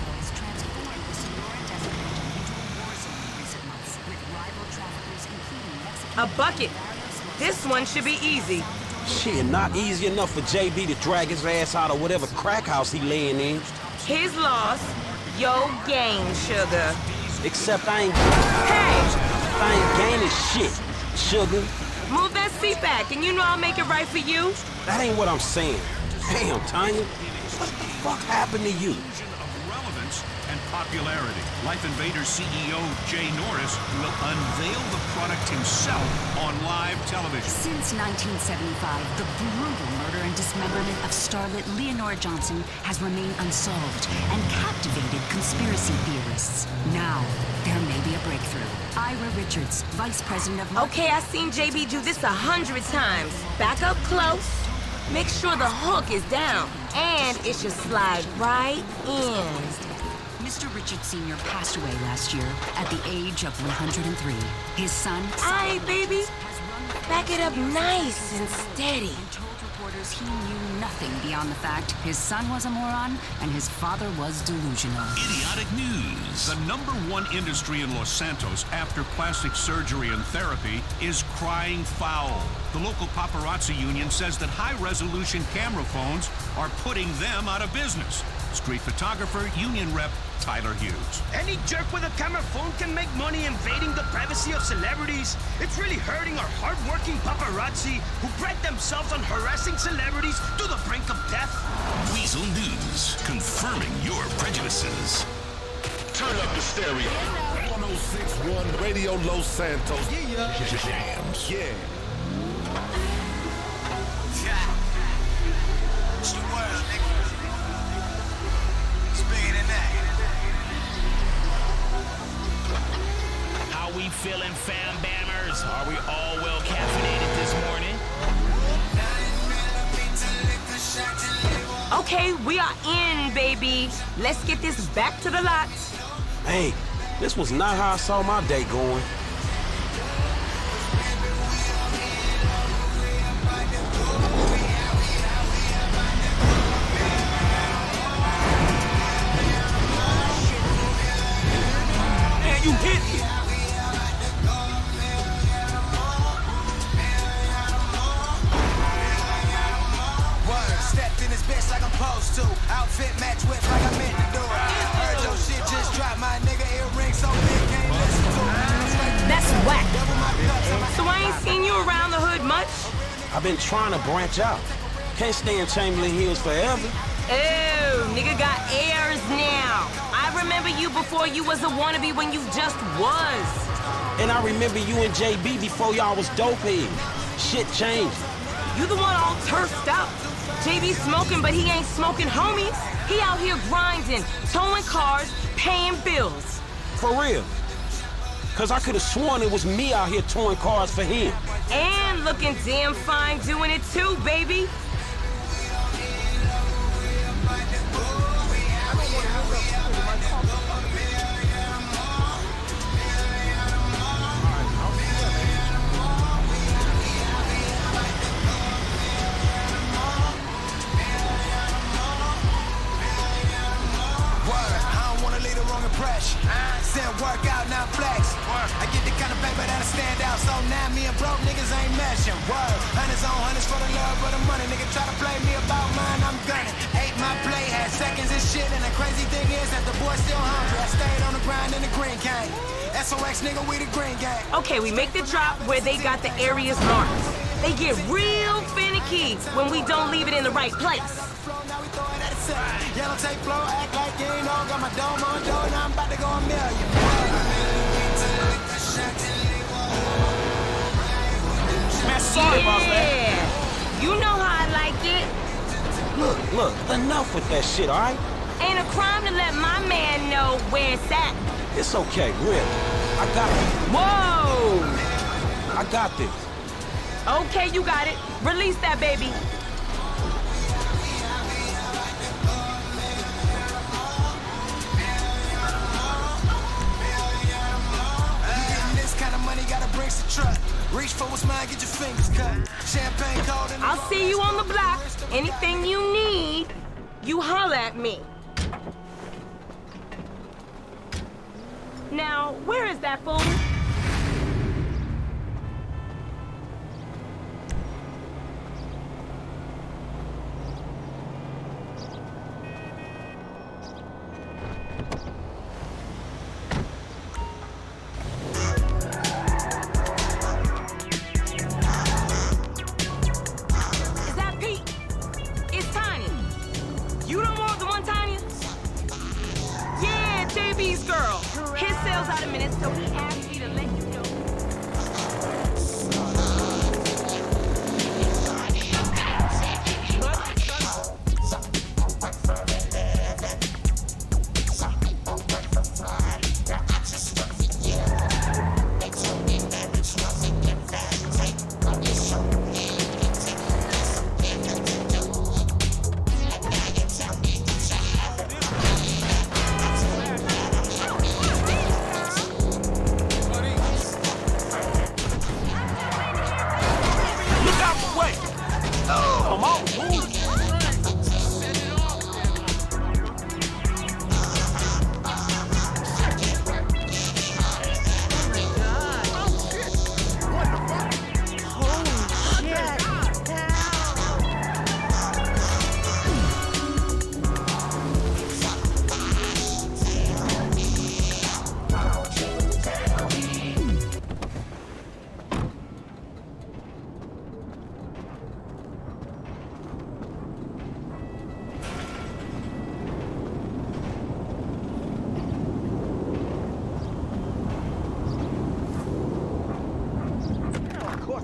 A bucket. This one should be easy. Shit, not easy enough for J B to drag his ass out of whatever crack house he laying in. His loss, your gain, sugar. Except I ain't... Hey! I ain't gaining shit, sugar. Move that seat back, and you know I'll make it right for you. That ain't what I'm saying. Damn, Tanya. What the fuck happened to you? Relevance and popularity. Life Invaders C E O Jay Norris will unveil the product himself on live television. Since nineteen seventy-five, the brutal murder and dismemberment of starlet Leonora Johnson has remained unsolved and captivated conspiracy theorists. Now, there may be a breakthrough. I Ira Richards, Vice President of... Okay, I've seen J B do this a hundred times. Back up close. Make sure the hook is down. And it should slide right in. Mister Richards Senior passed away last year at the age of one hundred and three. His son... Aye, baby. Back it up nice and steady. Reporters he knew nothing beyond the fact his son was a moron and his father was delusional. Idiotic news. The number one industry in Los Santos after plastic surgery and therapy is crying foul. The local paparazzi union says that high-resolution camera phones are putting them out of business. Street photographer, union rep, Tyler Hughes. Any jerk with a camera phone can make money invading the privacy of celebrities. It's really hurting our hard-working paparazzi who pride themselves on harassing celebrities to the brink of death. Weasel News, confirming your prejudices. Turn up the stereo. one oh six point one Radio Los Santos. Yeah. Jams. Yeah. It's the world, nigga. It's bigger than that. How we feeling, fam bammers? Are we all well caffeinated this morning? Okay, we are in, baby. Let's get this back to the lot. Hey, this was not how I saw my day going. Man, you hit me. Stepped in his bitch like I'm supposed to. Outfit match whip like I meant to do it. Heard your shit just dropped, my nigga earring so big can't listen to it. That's whack. So I ain't seen you around the hood much? I've been trying to branch out. Can't stay in Chamberlain Hills forever. Oh, nigga got airs now. I remember you before you was a wannabe when you just was. And I remember you and J B before y'all was dopeheads. Shit changed. You the one all turfed up. J B smoking, but he ain't smoking homies. He out here grinding, towing cars, paying bills. For real. Cause I could have sworn it was me out here towing cars for him. And looking damn fine doing it too, baby. Send work out, now flex. I get the kind of paper that'll stand out. So now me and broke niggas ain't meshing. Word, hundreds on hundreds for the love of the money. Nigga try to play me about mine, I'm gunning. Ate my play, had seconds and shit. And the crazy thing is that the boy still hungry. I stayed on the grind in the green cane. S O X nigga, we the green gang. Okay, we make the drop where they got the areas marked. They get real finicky when we don't leave it in the right place. Yellow tape flow, act like you ain't know. Got my dome on door, now I'm about to go a million. Man, sorry yeah. about that. You know how I like it. Look, look, enough with that shit, all right? Ain't a crime to let my man know where it's at. It's okay, really. I got it. Whoa! I got this. Okay, you got it. Release that, baby. Truck. Reach for what's mine, get your fingers cut. Champagne cold and I'll see you on the block. Anything you need, you holler at me. Now, where is that fool? Out of minutes, so he asked me to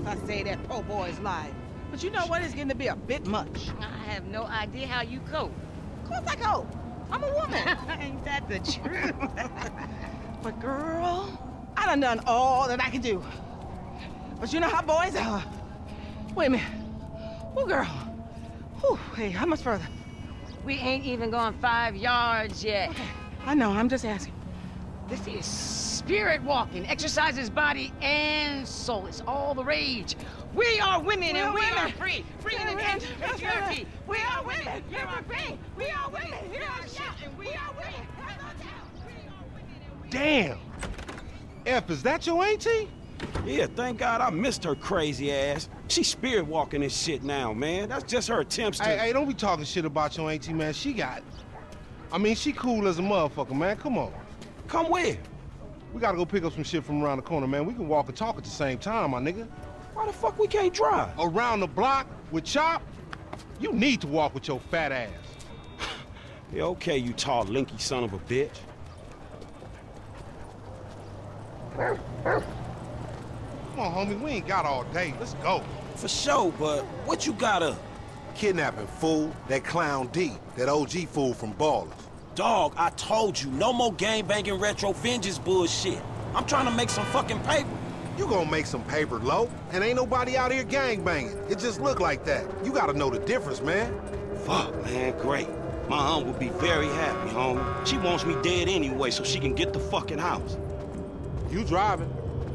I saved that poor boy's life. But you know what? It's getting to be a bit much. I have no idea how you cope. Of course I cope. I'm a woman. Ain't that the truth? But girl, I done done all that I can do. But you know how boys are. Wait a minute. Oh, girl. Whew, hey, how much further? We ain't even gone five yards yet. Okay. I know, I'm just asking. This is spirit walking. Exercises body and soul. It's all the rage. We are women we and are we women. are free. Free in the end. Patriarchy. We are women. You are free. We are women. We are shit and we are women. Damn. F, is that your auntie? Yeah, thank God I missed her crazy ass. She's spirit walking and shit now, man. That's just her attempts to... Hey, hey, don't be talking shit about your auntie, man. She got... I mean, she cool as a motherfucker, man. Come on. Come where? We gotta go pick up some shit from around the corner, man. We can walk and talk at the same time, my nigga. Why the fuck we can't drive? Around the block with Chop? You need to walk with your fat ass. Yeah, okay, you tall, linky son of a bitch. Come on, homie, we ain't got all day. Let's go. For sure, but what you got up? Kidnapping, fool. That clown D. That O G fool from Ballers. Dog, I told you, no more gang-banging retro vengeance bullshit. I'm trying to make some fucking paper. You gonna make some paper, Lo, and ain't nobody out here gang-banging. It just look like that. You gotta know the difference, man. Fuck, man, great. My aunt would be very happy, homie. She wants me dead anyway so she can get the fucking house. You driving.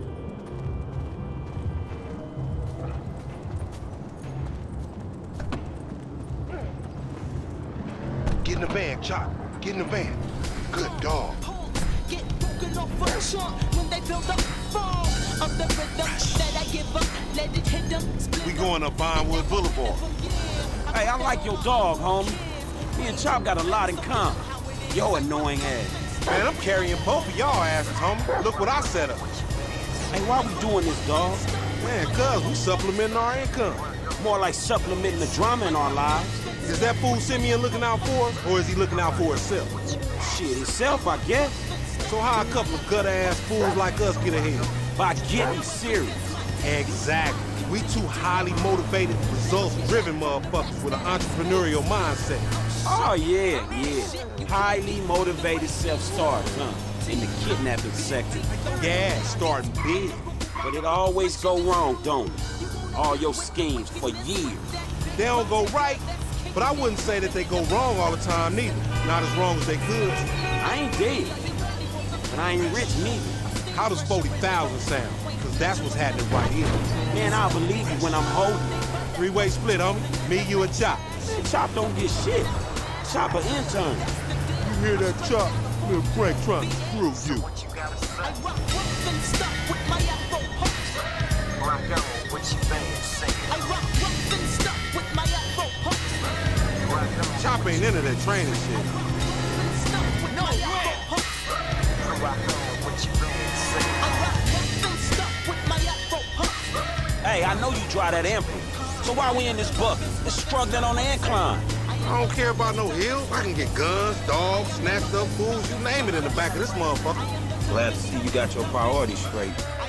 Get in the van, Chop. Get in the van. Good dog. Get broken off a chunk when they build up fall. Of the rhythm that I give up, let it hit them. We going up Vinewood Boulevard. Hey, I like your dog, homie. Me and Chop got a lot in common. Yo annoying ass. Man, I'm carrying both of y'all asses, homie. Look what I set up. Hey, why we doing this, dog? Man, cuz we supplementing our income. More like supplementing the drama in our lives. Is that fool Simeon looking out for us, or is he looking out for himself? Shit, himself, I guess. So how a couple of gutter-ass fools like us get ahead? By getting serious. Exactly. We two highly motivated, results-driven motherfuckers with an entrepreneurial mindset. Oh, yeah, yeah. Highly motivated self-starters, huh? In the kidnapping sector. Yeah, starting big. But it always go wrong, don't it? All your schemes for years. They don't go right, but I wouldn't say that they go wrong all the time neither. Not as wrong as they could. I ain't dead, but I ain't rich neither. How does forty thousand sound? Because that's what's happening right here. Man, I'll believe you when I'm holding you. Three-way split, homie. Me, you, and Chop. Man, Chop don't get shit. Chop an intern. You hear that, Chop? Little Frank trying to screw you. I rock rough and stuff with my afro pumps. Rock on, what you been saying? I rock rough and stuff with my afro pumps. Chop ain't into that training shit. No way. Rock on, what you been saying? I rock rough and stuff with my afro pumps. Hey, I know you try that Emperor. So why we in this bucket? It's struggling on the incline. I don't care about no hills. I can get guns, dogs, snatched up fools, you name it in the back of this motherfucker. Glad to see you got your priorities straight.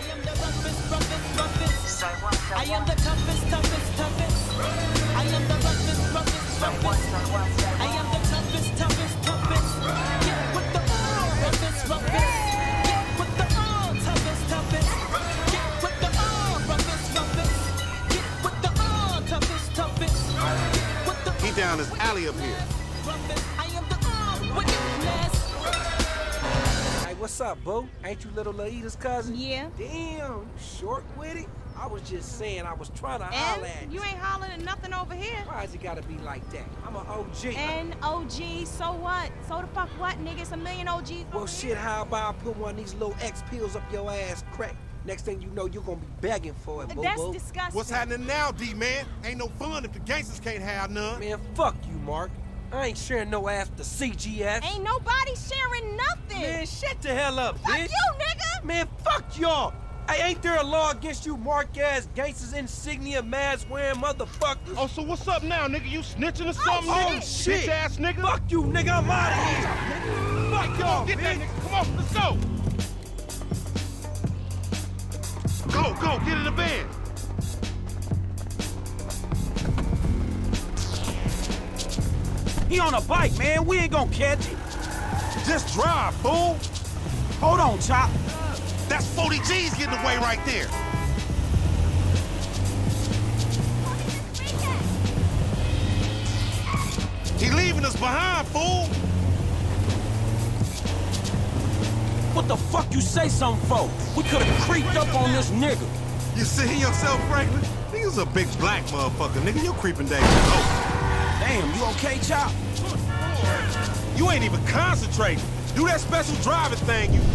I am the toughest, toughest, toughest. I am the roughest, roughest, roughest. I am the toughest, toughest, toughest. Get with the all roughest, roughest. Get with the all toughest, toughest. Get with the all roughest, roughest. Get with the all toughest, toughest. Get with the He down this alley up here. roughest. I am the all wickedness. Hey, what's up, boo? Ain't you little Laida's cousin? Yeah. Damn, you short with it? I was just saying I was trying to holler at And you. you ain't hollering at nothing over here. Why's it gotta be like that? I'm an O G. And O G, so what? So the fuck what, nigga? It's a million O Gs. Well, shit, how about I put one of these little X pills up your ass crack? Next thing you know, you're gonna be begging for it, boo-boo. That's disgusting. What's happening now, D-man? Ain't no fun if the gangsters can't have none. Man, fuck you, Mark. I ain't sharing no ass with the C G S. Ain't nobody sharing nothing. Man, shut the hell up, fuck bitch. you, nigga. Man, fuck y'all. Hey, ain't there a law against you mark-ass gangsters, insignia, mask-wearing motherfuckers? Oh, so what's up now, nigga? You snitching or something, Oh, nigga? shit. Bitch-ass nigga. Fuck you, nigga. I'm out of here. Nigga. Fuck y'all, Get that bitch. nigga. Come on, let's go. Go, go, get in the van. He on a bike, man. We ain't gonna catch him. Just drive, fool. Hold on, Chop. That's forty G's getting away right there. He leaving us behind, fool. What the fuck you say something for? We could've creeped up on this nigga. You see yourself, Franklin? Nigga's a big black motherfucker, nigga. Your creeping days is over. Damn, you okay, Chop? You ain't even concentrating. Do that special driving thing, you...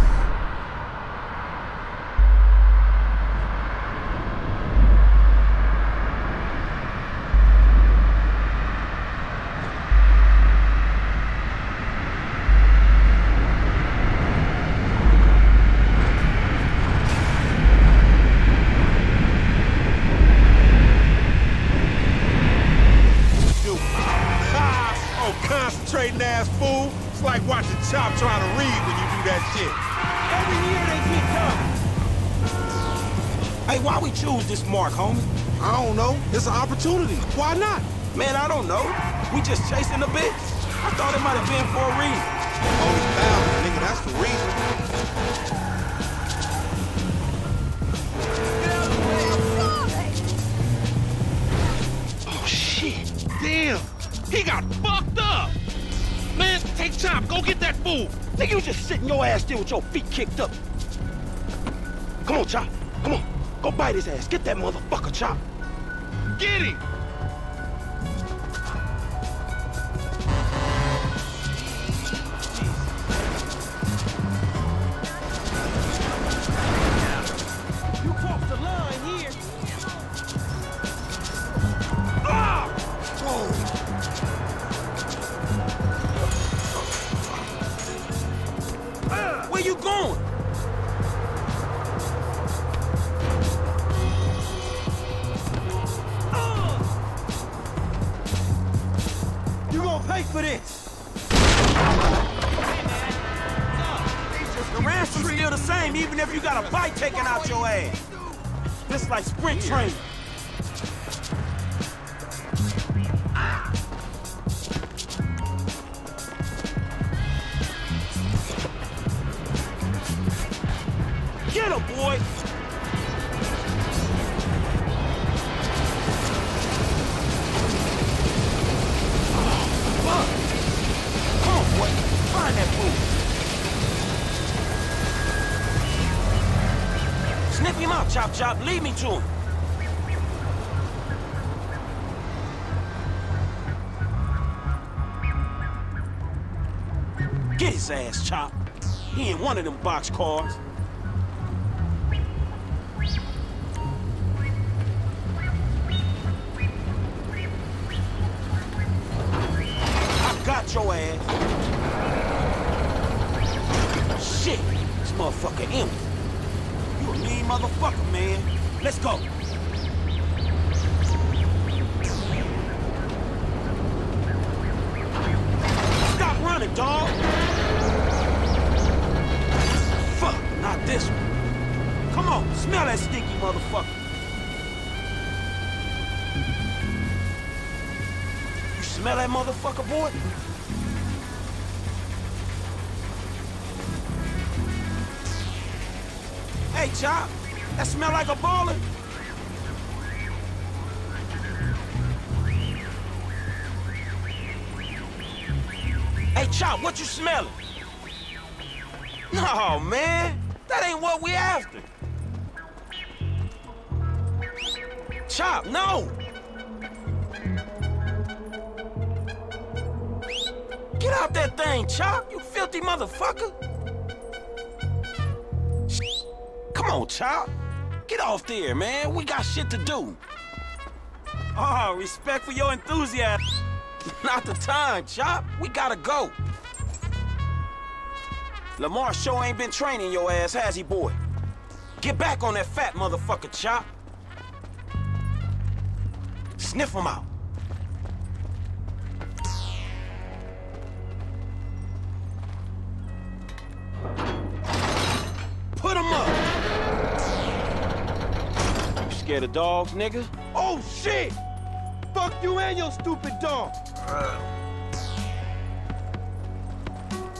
Concentrating ass fool. It's like watching Chop trying to read when you do that shit. Every year they keep coming. Hey, why we choose this mark, homie? I don't know. It's an opportunity. Why not? Man, I don't know. We just chasing the bitch. I thought it might have been for a reason. Oh, it's balance, nigga. That's the reason. Oh, shit. Damn. He got fucked up! Man, take Chop, go get that fool! Nigga, you just sitting your ass there with your feet kicked up. Come on, Chop. Come on. Go bite his ass. Get that motherfucker, Chop. Get him! You crossed the line here. Ah! Whoa! Where you going? You gonna pay for this. The ransom's still the same, even if you got a bite taken out your ass. This like sprint training. Get him, boy! Oh, fuck! Come on, boy. Find that fool. Sniff him out, Chop Chop. Lead me to him. Get his ass, Chop. He ain't one of them box cars. Got your ass. Shit, this motherfucker empty. You a mean motherfucker, man. Let's go. Stop running, dog. Fuck, not this one. Come on, smell that stinky motherfucker. You smell that motherfucker, boy? Hey, Chop, that smell like a baller? Hey, Chop, what you smelling? No, man, that ain't what we after. Chop, no! Get out that thing, Chop, you filthy motherfucker! Come on, Chop. Get off there, man. We got shit to do. Oh, respect for your enthusiasm. Not the time, Chop. We gotta go. Lamar sure ain't been training your ass, has he, boy? Get back on that fat motherfucker, Chop. Sniff him out. Put him up. You scared of dogs, nigga? Oh, shit! Fuck you and your stupid dog.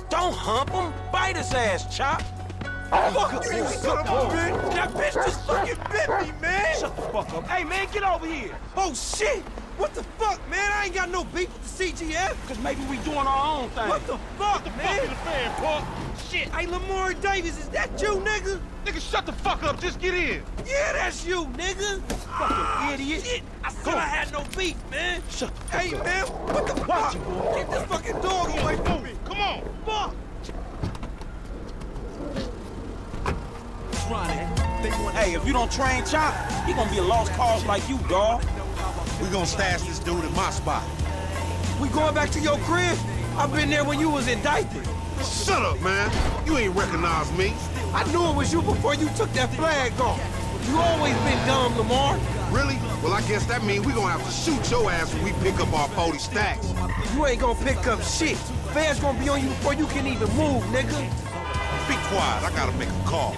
Don't hump him. Bite his ass, Chop. Fuck you, you son of a bitch! That bitch just fucking bit me, man! Shut the fuck up. Hey, man, get over here! Oh, shit! What the fuck, man? I ain't got no beef with the C G F. Cause maybe we doing our own thing. What the fuck, Get the man? fuck in the fan, punk. Shit. Hey, Lamar Davis, is that you, nigga? Nigga, shut the fuck up. Just get in. Yeah, that's you, nigga. Fucking idiot. Shit, I said I had no beef, man. Shut the fuck Hey, up. man, what the fuck? Get this fucking dog away from me. Come on. Fuck. Hey, if you don't train Chop, he gonna be a lost cause like you, dawg. We gonna stash this dude in my spot. We going back to your crib? I've been there when you was indicted. Shut up, man. You ain't recognize me. I knew it was you before you took that flag off. You always been dumb, Lamar. Really? Well, I guess that means we gonna have to shoot your ass when we pick up our forty stacks. You ain't gonna pick up shit. Feds gonna be on you before you can even move, nigga. Be quiet. I gotta make a call.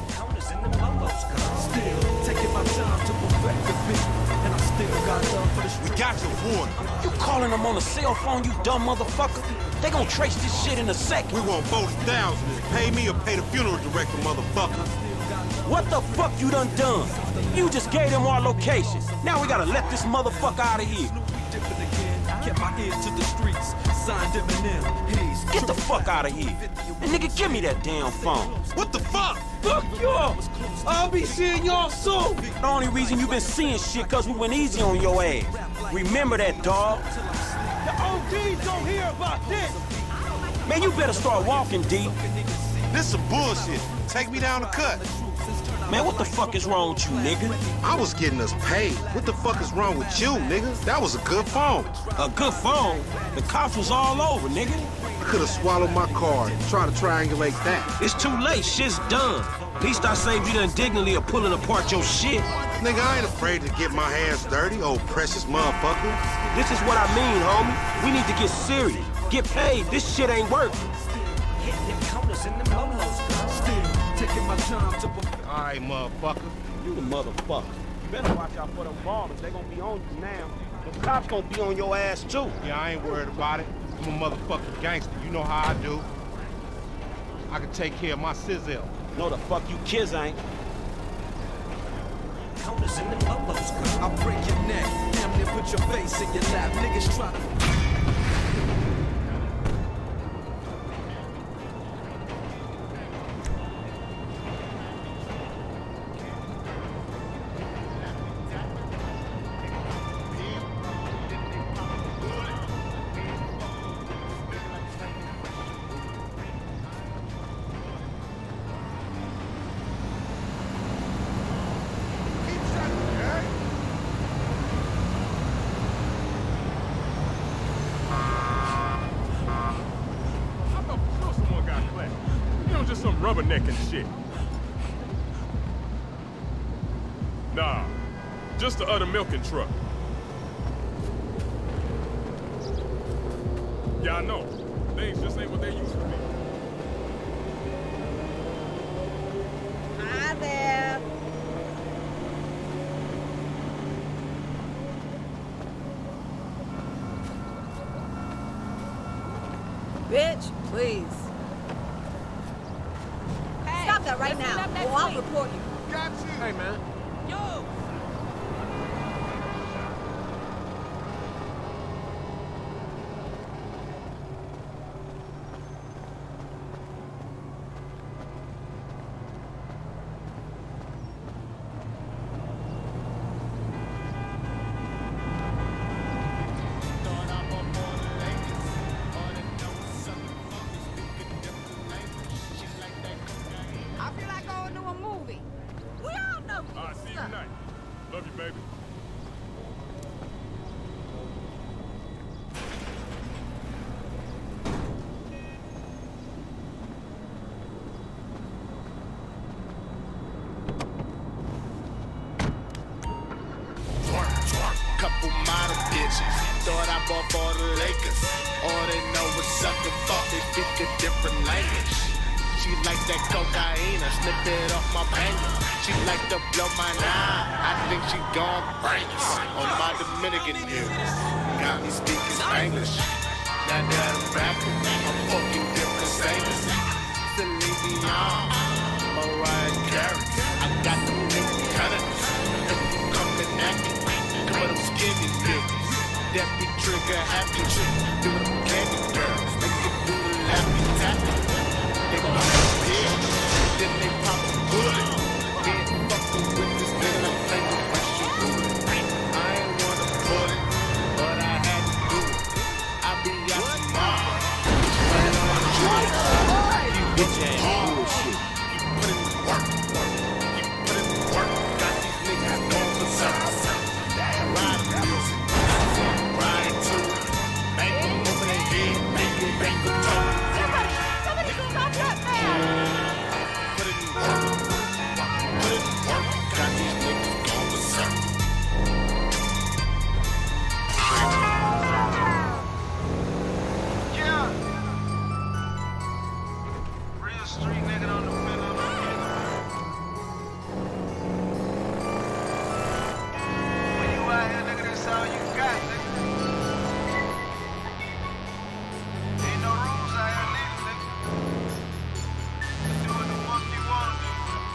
We got your warning. You calling them on a cell phone, you dumb motherfucker? They gonna trace this shit in a second. We want forty thousand. Pay me or pay the funeral director, motherfucker. What the fuck you done done? You just gave them our location. Now we gotta let this motherfucker out of here. Kept my ear to the streets, signed Eminem. He's Get the fuck out of here. And nigga, give me that damn phone. What the fuck? Fuck y'all. I'll be seeing y'all soon. The only reason you been seeing shit cause we went easy on your ass. Remember that, dawg. The O Gs don't hear about this. Man, you better start walking, D. This some bullshit. Take me down the cut. Man, what the fuck is wrong with you, nigga? I was getting us paid. What the fuck is wrong with you, nigga? That was a good phone. A good phone? The cops was all over, nigga. I could have swallowed my card. Try to triangulate that. It's too late. Shit's done. At least I saved you the indignity of pulling apart your shit. Nigga, I ain't afraid to get my hands dirty, old precious motherfucker. This is what I mean, homie. We need to get serious. Get paid. This shit ain't working. taking my time to All right, motherfucker. You the motherfucker. You better watch out for them ballers. They gonna be on you now. The cops gonna be on your ass, too. Yeah, I ain't worried about it. I'm a motherfucking gangster. You know how I do. I can take care of my sizzle. No, the fuck you kids ain't. Counters in the bubbles, girl. I'll break your neck. Damn near put your face in your lap. Niggas try to... Rubbernecking shit. Nah, just the other milking truck. Yeah, I know. Things just ain't what they used to be. Hi there. Bitch, please. Stop that right now, or I'll report you. Got you. Hey, man. Yo! Love you, baby. Couple model bitches, thought I bought for the Lakers. All they know is sucking fuck, they speak a different language. She like that cocaine, I snip it off my banger. She like to blow my line, I think she gon' bring us on my Dominican news. Got me speaking English. that that rapper. I'm fucking different status. Celine Dion, Mariah Carey. I got the big cannons. If you coming at me, come with them skinny niggas. That be trigger happy shit. Do them candy girls. Make it do the lappy tappy. They pop a pill, then they pop a bullet. Ain't fucking with this nigga, I'm playing with Russian roulette. I ain't wanna pull it, but I had to do it. I be out the bar, playing on the shit. You bitch ass bullshit. You put in the work, you put in the work. Got these niggas going for service. Ride the music, ride to it. Make them over their head, make it, make them talk. Somebody stop that man! Put it in work, put it in work. Got these niggas going for service. Yeah. Real street nigga on the middle of the When you out here, nigga, that's all you got, nigga. Ain't no rules out here, nigga, nigga. Do what the fuck you wanna do.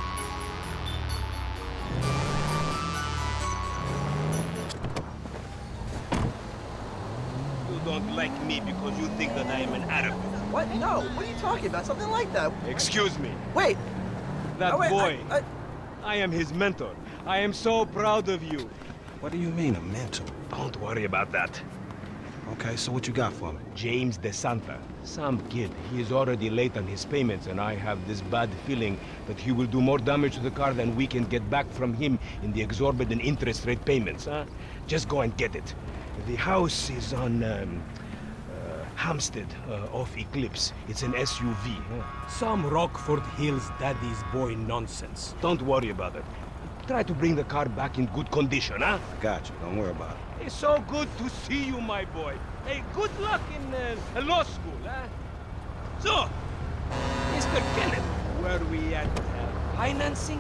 You don't like me because you think that I am an Arab. What? No. What are you talking about? Something like that. Excuse me. Wait. That Oh, wait, boy. I, I... I am his mentor. I am so proud of you. What do you mean, a mentor? Don't worry about that. Okay, so what you got for me? James DeSanta. Some kid. He is already late on his payments, and I have this bad feeling that he will do more damage to the car than we can get back from him in the exorbitant interest rate payments, huh? Just go and get it. The house is on, um, uh, Hampstead, uh, off Eclipse. It's an S U V. Huh? Some Rockford Hills daddy's boy nonsense. Don't worry about it. Try to bring the car back in good condition, huh? I got you. Don't worry about it. It's so good to see you, my boy. Hey, good luck in uh, law school, huh? So, Mister Kenneth, where we at uh, financing?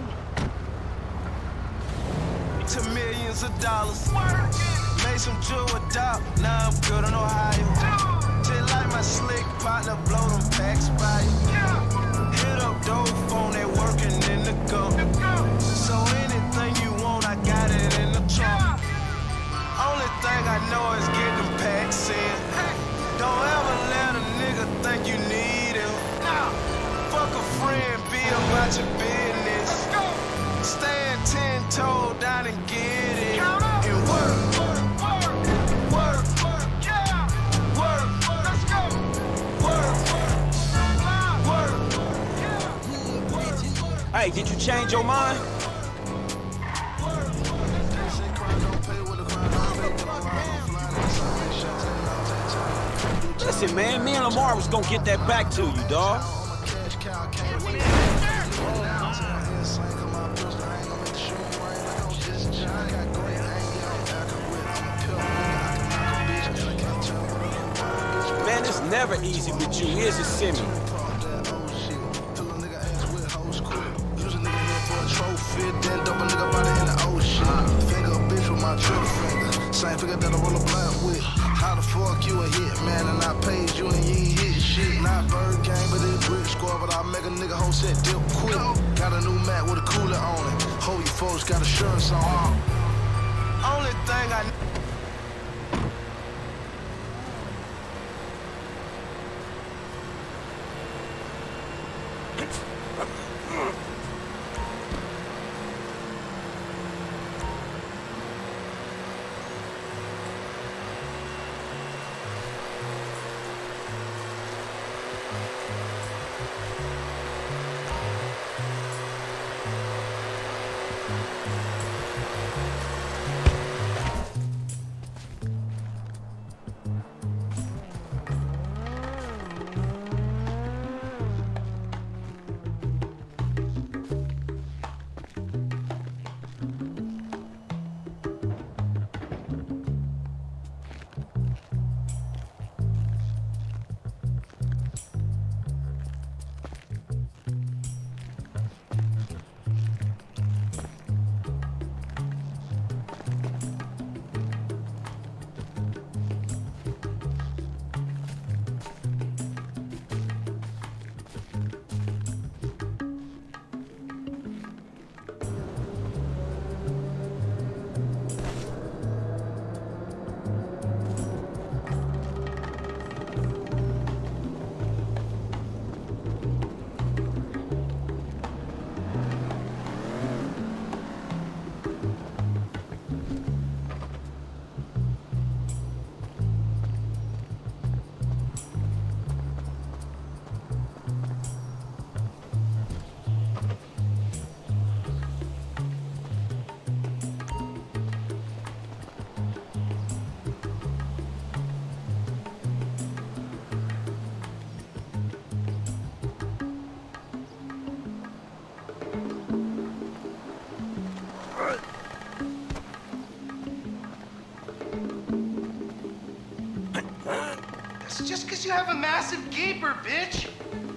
To millions of dollars. Made some jewel dope, now I'm good in Ohio. Just like my slick partner, blow them packs by. Hit up dope phone, they working in the go. So anything you want, I got it in the trunk. Only thing I know is get them packs in. Don't ever let a nigga think you need him. Fuck a friend, be about your business. Stand ten toe down and get it. And work, work, work, work, work, yeah. Work, let's go. Work, work, work, Hey, did you change your mind? Listen, man, me and Lamar was gonna get that back to you, dawg. Man, it's never easy with you, is it, Simmy? Then dump a nigga body in the ocean. Finger a bitch with my trigger finger. Same figure that I roll a blunt with. How the fuck you a hit, man, and I paid you and you ain't hit shit. Not bird game, but it's brick score, but I make a nigga whole set dip quick. Got a new mat with a cooler on it. Hope you folks got insurance on it. Only thing I It's just because you have a massive gaper, bitch.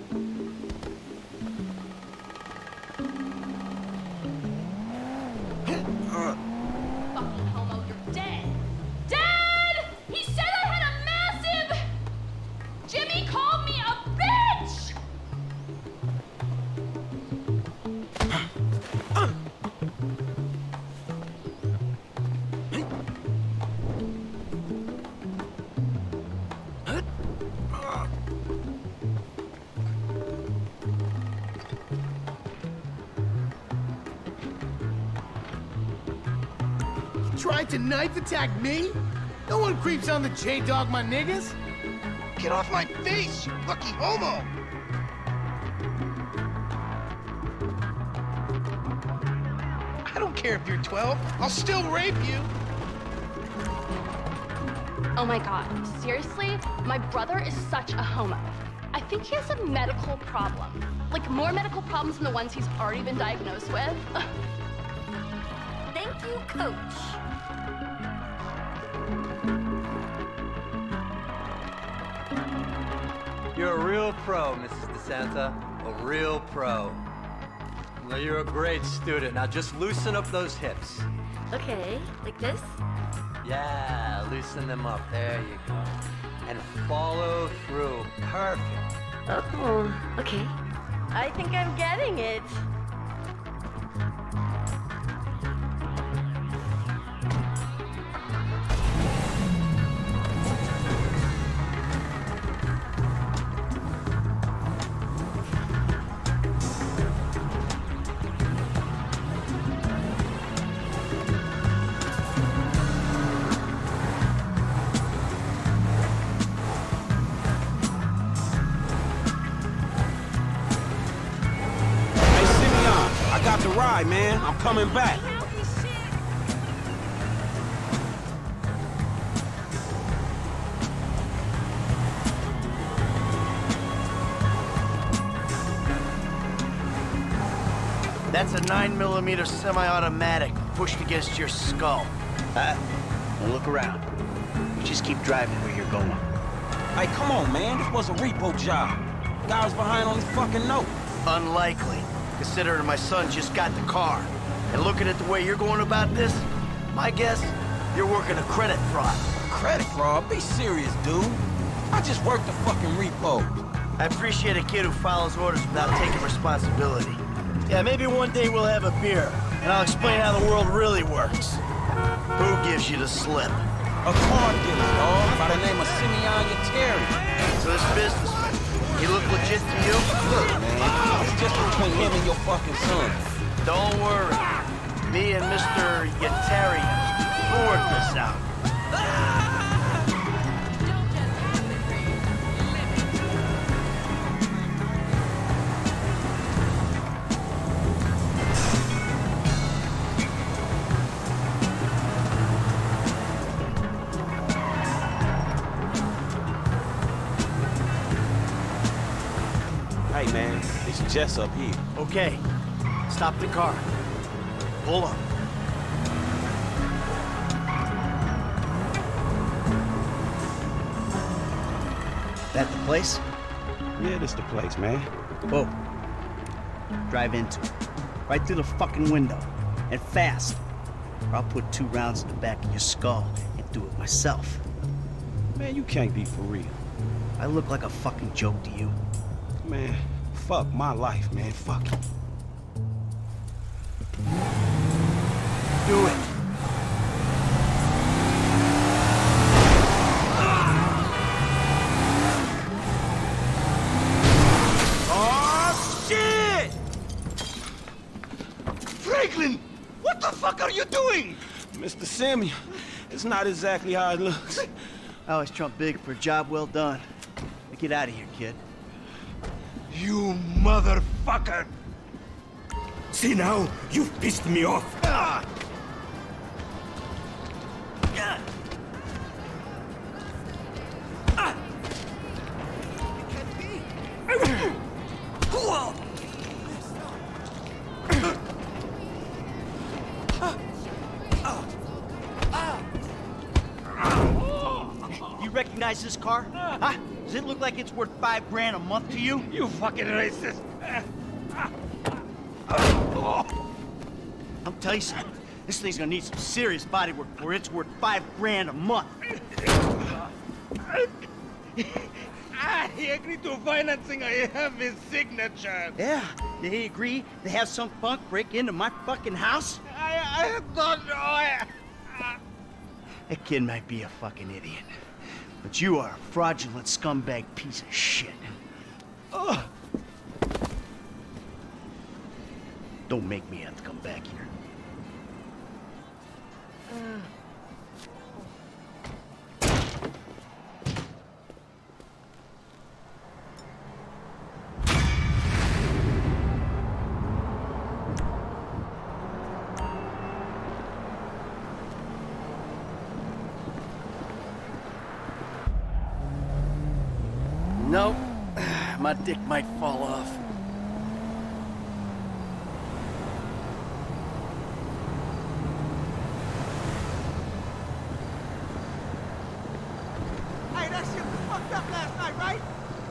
Uh. Fucking homo, you're dead. Dad! He said I had a massive... Jimmy called me a bitch! Tried to knife attack me? No one creeps on the J-Dog, my niggas. Get off my face, you lucky homo! I don't care if you're twelve. I'll still rape you. Oh my god, seriously? My brother is such a homo. I think he has a medical problem. Like, more medical problems than the ones he's already been diagnosed with. Thank you, Coach. You're a real pro, Missus DeSanta. A real pro. Well, you're a great student. Now just loosen up those hips. Okay, like this? Yeah, loosen them up. There you go. And follow through. Perfect. Oh, okay. I think I'm getting it. Ride, man. I'm coming back. That's a nine millimeter semi-automatic pushed against your skull. Uh, well, look around. You just keep driving where you're going. Hey, come on, man. This was a repo job. Guy was behind on his fucking note. Unlikely, considering my son just got the car. And looking at the way you're going about this, my guess, you're working a credit fraud. Credit fraud? Be serious, dude. I just worked the fucking repo. I appreciate a kid who follows orders without taking responsibility. Yeah, maybe one day we'll have a beer, and I'll explain how the world really works. Who gives you the slip? A car dealer, dog, by the name of Simeon Yeteri. So this businessman, he look legit to you? Look, man, it's just between him and your fucking son. Don't worry. Me and Mister Yeteri, we'll work this out. Hey, man, it's Jess up here. Okay, stop the car. Pull up. That the place? Yeah, this the place, man. Whoa. Drive into it. Right through the fucking window. And fast. Or I'll put two rounds in the back of your skull and do it myself. Man, you can't be for real. I look like a fucking joke to you. Man, fuck my life, man. Fuck it. Do it. Oh, shit! Franklin! What the fuck are you doing? Mister Simeon, it's not exactly how it looks. I always trump big for a job well done. Now get out of here, kid. You motherfucker! See now, you've pissed me off. Ah. Ah. You recognize this car? Huh? Does it look like it's worth five grand a month to you? You fucking racist. I'll tell you something. This thing's gonna need some serious body work before it's worth five grand a month. Ah, he agreed to financing. I have his signature. Yeah, did he agree to have some punk break into my fucking house? I, I don't know. I... That kid might be a fucking idiot, but you are a fraudulent scumbag piece of shit. Ugh. Don't make me have to come back here. Uh. Nope. My dick might fall off. Hey, that shit was fucked up last night, right?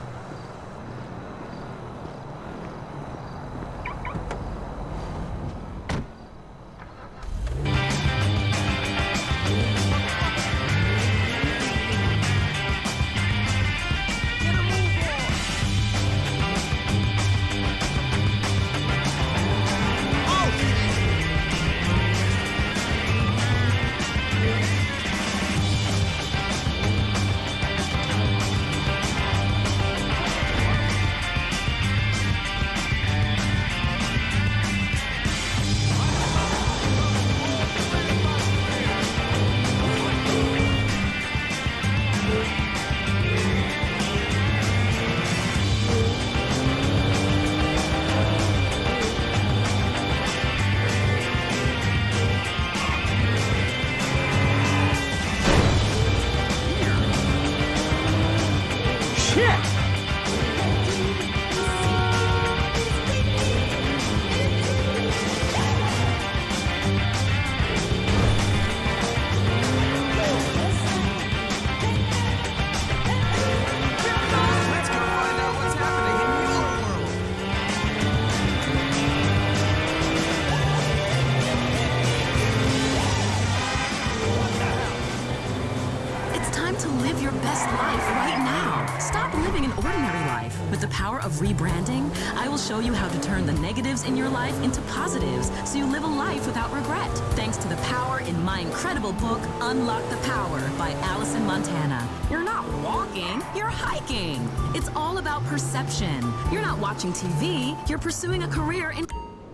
Rebranding, I will show you how to turn the negatives in your life into positives so you live a life without regret. Thanks to the power in my incredible book, Unlock the Power by Allison Montana. You're not walking, you're hiking. It's all about perception. You're not watching T V, you're pursuing a career in...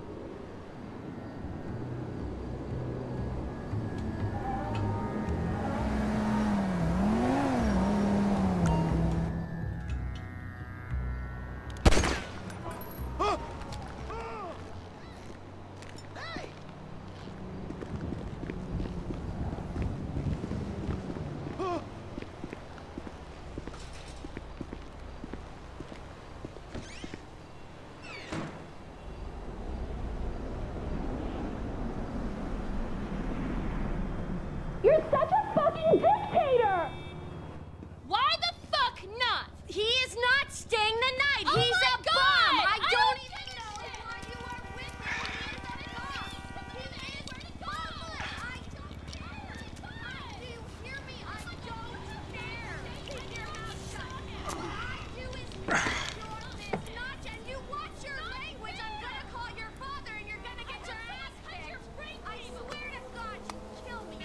You're such a fucking dictator! Why the fuck not? He is not staying the night. Oh He's my a God. Bum. I, I don't, don't even know why you are with him. He is where to go. I don't care. Do you hear me? I don't care. Keep your mouth shut. All I do is your business, not and you watch your language. I'm gonna call your father and you're gonna get your ass kicked. I swear to God, you kill me.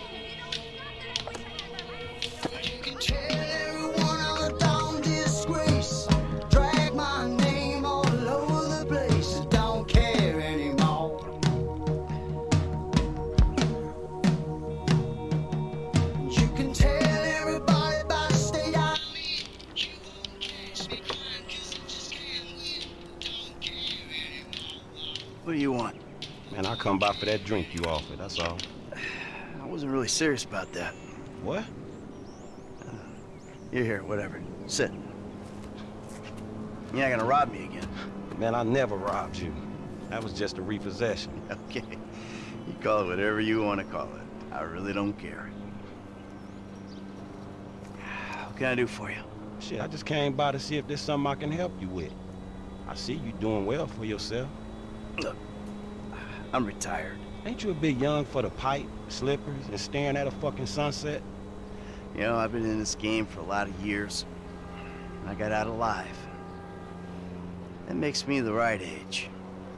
You can tell everyone I'm a dumb disgrace. Drag my name all over the place. I don't care anymore. You can tell everybody about the state I live. You won't catch me crying 'cause I just can't win. Don't care anymore. What do you want? Man, I come by for that drink you offered, that's all. I wasn't really serious about that. What? Uh, you're here, whatever. Sit. You're not gonna rob me again. Man, I never robbed you. That was just a repossession. Okay. You call it whatever you want to call it. I really don't care. What can I do for you? Shit, I just came by to see if there's something I can help you with. I see you doing well for yourself. Look, I'm retired. Ain't you a bit young for the pipe, slippers, and staring at a fucking sunset? You know, I've been in this game for a lot of years. And I got out alive. That makes me the right age.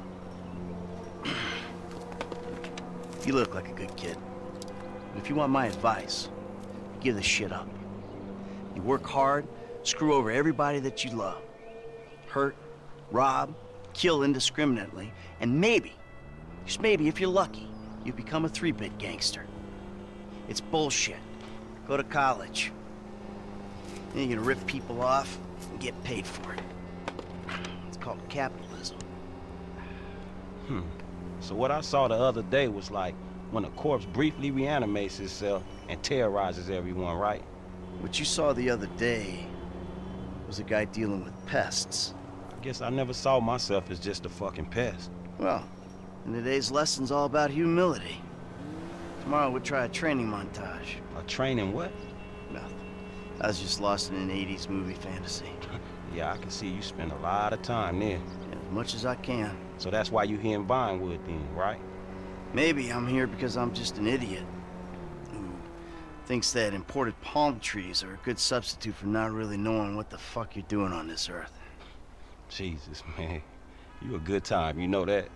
You look like a good kid. But if you want my advice, give this shit up. You work hard, screw over everybody that you love. Hurt, rob, kill indiscriminately, and maybe, just maybe if you're lucky, you become a three-bit gangster. It's bullshit. Go to college. Then you're gonna rip people off and get paid for it. It's called capitalism. Hmm. So what I saw the other day was like when a corpse briefly reanimates itself and terrorizes everyone, right? What you saw the other day was a guy dealing with pests. I guess I never saw myself as just a fucking pest. Well, and today's lesson's all about humility. Tomorrow we'll try a training montage. A training what? Nothing. I was just lost in an eighties movie fantasy. Yeah, I can see you spend a lot of time there. As much as I can. So that's why you here in Vinewood then, right? Maybe I'm here because I'm just an idiot who thinks that imported palm trees are a good substitute for not really knowing what the fuck you're doing on this earth. Jesus, man. You a good time, you know that?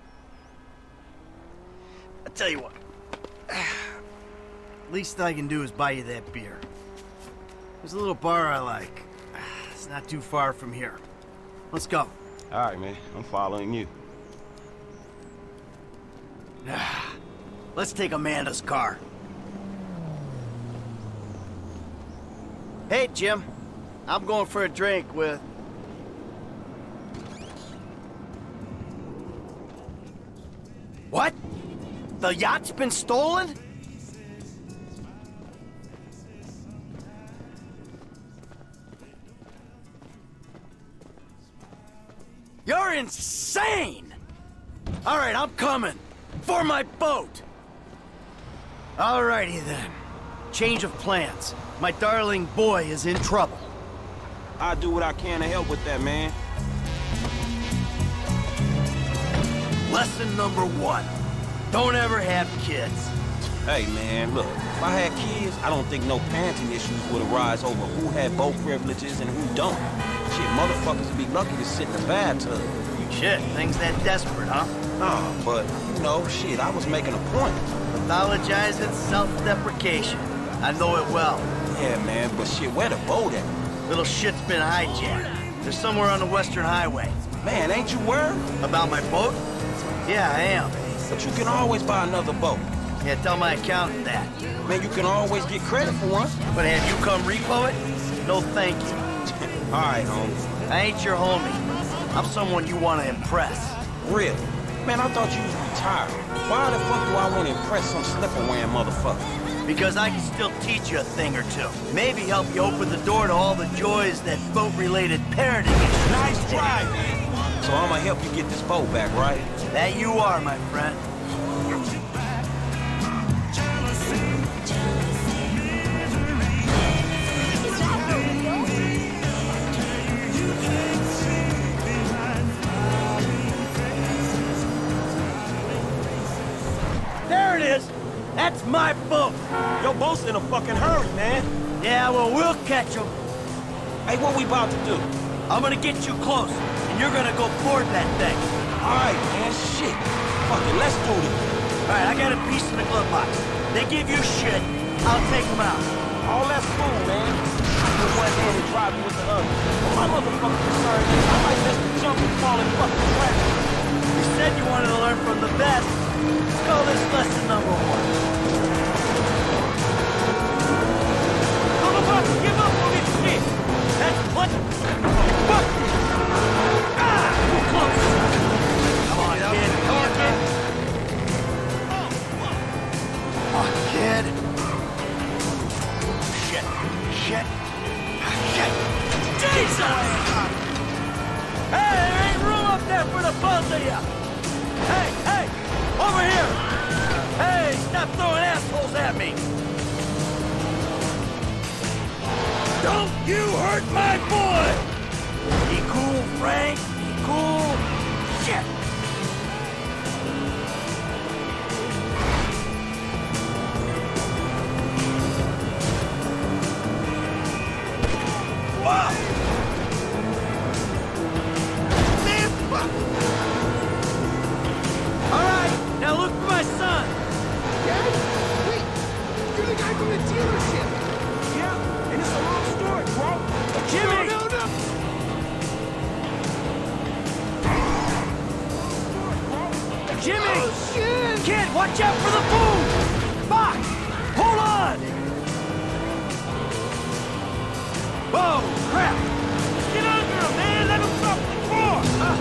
I tell you what. Least I can do is buy you that beer. There's a little bar I like. It's not too far from here. Let's go. All right, man. I'm following you. Let's take Amanda's car. Hey, Jim. I'm going for a drink with... What? The yacht's been stolen? You're insane! All right, I'm coming. For my boat! Alrighty then. Change of plans. My darling boy is in trouble. I'll do what I can to help with that, man. Lesson number one. Don't ever have kids. Hey, man, look. If I had kids, I don't think no parenting issues would arise over who had boat privileges and who don't. Shit, motherfuckers would be lucky to sit in the bathtub. Shit, things that desperate, huh? Nah, but, you know, shit, I was making a point. Pathologizing self-deprecation. I know it well. Yeah, man, but shit, where the boat at? Little shit's been hijacked. They're somewhere on the Western Highway. Man, ain't you worried? About my boat? Yeah, I am. But you can always buy another boat. Yeah, tell my accountant that. Man, you can always get credit for one. But have you come repo it? No thank you. All right, homie. I ain't your homie. I'm someone you want to impress. Really? Man, I thought you was retired. Why the fuck do I want to impress some slipper-wearing motherfucker? Because I can still teach you a thing or two. Maybe help you open the door to all the joys that boat-related parenting is. Nice try, man. So I'm gonna help you get this boat back, right? That you are, my friend. There it is! That's my boat! Your boat's in a fucking hurry, man. Yeah, well, we'll catch him. Hey, what we about to do? I'm gonna get you close, and you're gonna go board that thing. All right, man, shit. Fuck it, let's do this. All right, I got a piece in the glove box. They give you shit, I'll take them out. All that's cool, man. With one hand and driving with the other. Well, my motherfucking concern is I might miss the jump and fall in fucking traffic. You said you wanted to learn from the best. Let's call this lesson number one. I'm about to give up on this shit. That's what? Fuck! Ah! Too close! Come on, kid. Come on, kid. Oh, kid. Shit. Shit. Shit. Jesus! Hey, there ain't room up there for the both of you! Hey, hey! Over here! Hey, stop throwing assholes at me! Don't you hurt my boy! Be cool, Frank. Be cool. Shit! Wow! Man, fuck! All right, now look for my son. Dad? Wait, you're the guy from the dealership. Yeah, and it's a long story, bro. Jimmy! No, no, no. Jimmy! Oh, shit! Kid, watch out for the boom! Fuck! Hold on! Whoa, crap! Get under him, man! Let him drop the floor! Uh,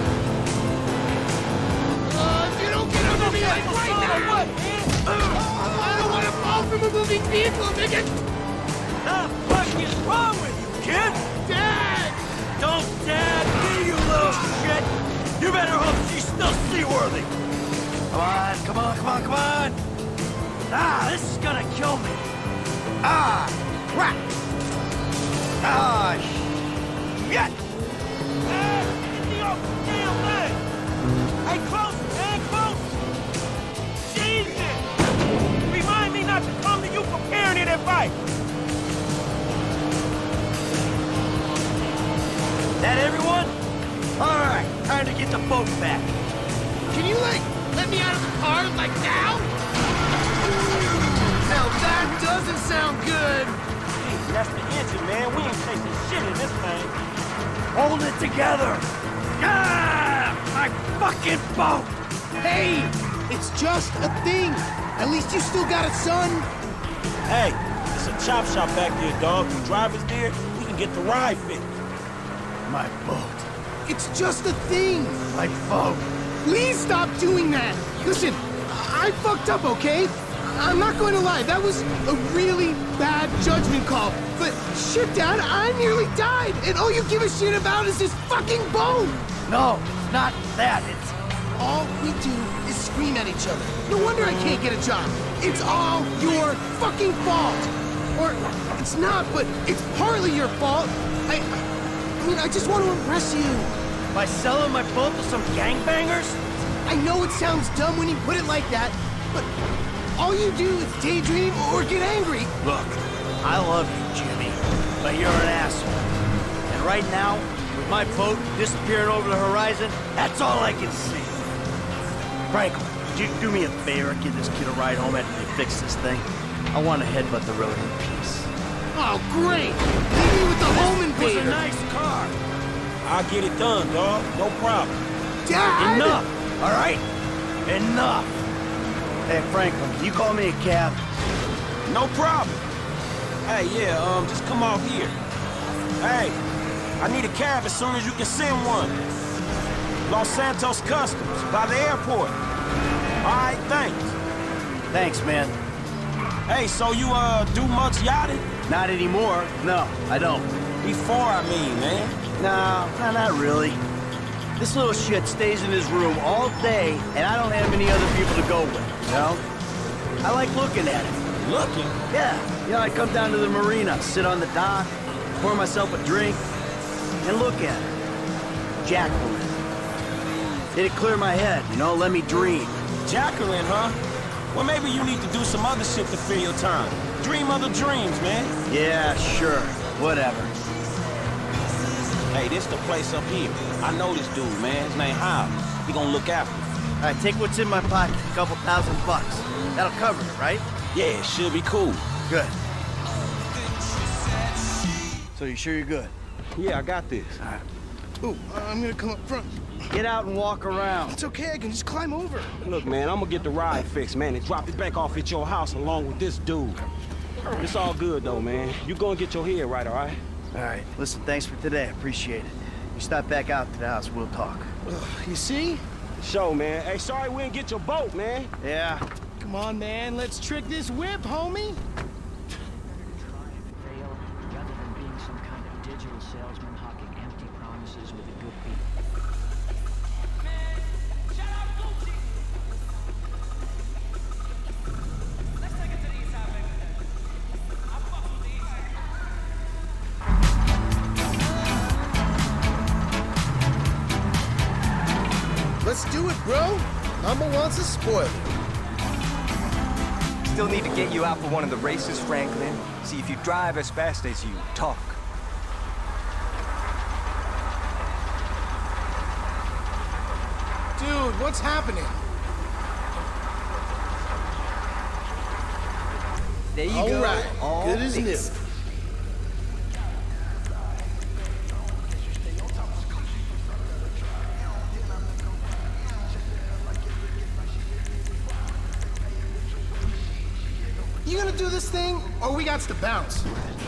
Uh, if you don't get under me like right now, what? Uh, I don't want to fall from a moving vehicle, nigga! the fuck is wrong with you, kid? Dad! Don't dad me, you little shit! You better hope she's still seaworthy! Come on, come on, come on, come on! Ah, this is gonna kill me! Ah, crap! Ah, shit! Ah, get the open damn thing! Hey, close, man, close! Jesus! Remind me not to come to you for parenting advice! That everyone? All right, time to get the boat back. Can you, like, let me out of the car, like, now? Now that doesn't sound good. Hey, that's the engine, man. We ain't chasing shit in this thing. Hold it together. Ah, my fucking boat. Hey, it's just a thing. At least you still got a son. Hey, it's a chop shop back there, dog. The driver's there. We can get the ride fit. My boat. It's just a thing. My boat. Please stop doing that. Listen, I fucked up, okay? I'm not going to lie. That was a really bad judgment call. But shit, Dad, I nearly died. And all you give a shit about is this fucking boat. No, not that. It's all we do is scream at each other. No wonder I can't get a job. It's all your fucking fault. Or it's not, but it's partly your fault. I, I mean, I just want to impress you. By selling my boat to some gangbangers? I know it sounds dumb when you put it like that, but all you do is daydream or get angry. Look, I love you, Jimmy, but you're an asshole. And right now, with my boat disappearing over the horizon, that's all I can see. Franklin, would you do me a favor and give this kid a ride home after they fix this thing? I want to headbutt the road in peace. Oh, great! Leave me with the home invader. It was a nice car. I'll get it done, dog. No problem. Dad! Enough! All right? Enough! Hey, Franklin, can you call me a cab? No problem. Hey, yeah, um, just come off here. Hey, I need a cab as soon as you can send one. Los Santos Customs, by the airport. All right, thanks. Thanks, man. Hey, so you, uh, do much yachting? Not anymore. No, I don't. Before, I mean, man. No, no, not really. This little shit stays in his room all day, and I don't have any other people to go with, you know? I like looking at it. Looking? Yeah. You know, I come down to the marina, sit on the dock, pour myself a drink, and look at it. Jacqueline. It'd clear my head, you know, let me dream. Jacqueline, huh? Well, maybe you need to do some other shit to fill your time. Dream other dreams, man. Yeah, sure. Whatever. Hey, this the place up here. I know this dude, man. His name Hal. He gonna look after me. All right, take what's in my pocket. A couple thousand bucks. That'll cover it, right? Yeah, it should be cool. Good. So you sure you're good? Yeah, I got this. All right. Ooh, uh, I'm gonna come up front. Get out and walk around. It's okay, I can just climb over. Look, man, I'm gonna get the ride fixed, man, and drop it back off at your house along with this dude. It's all good, though, man. You gonna get your head right, all right? All right. Listen, thanks for today. I appreciate it. You stop back out to the house, we'll talk. Ugh, you see? Show, man. Hey, sorry we didn't get your boat, man. Yeah. Come on, man. Let's trick this whip, homie. bro. Mama wants a spoiler. Still need to get you out for one of the races, Franklin. See if you drive as fast as you talk. Dude, what's happening? There you All go. right. All Good as new. fixed. You gonna do this thing, or we got to bounce?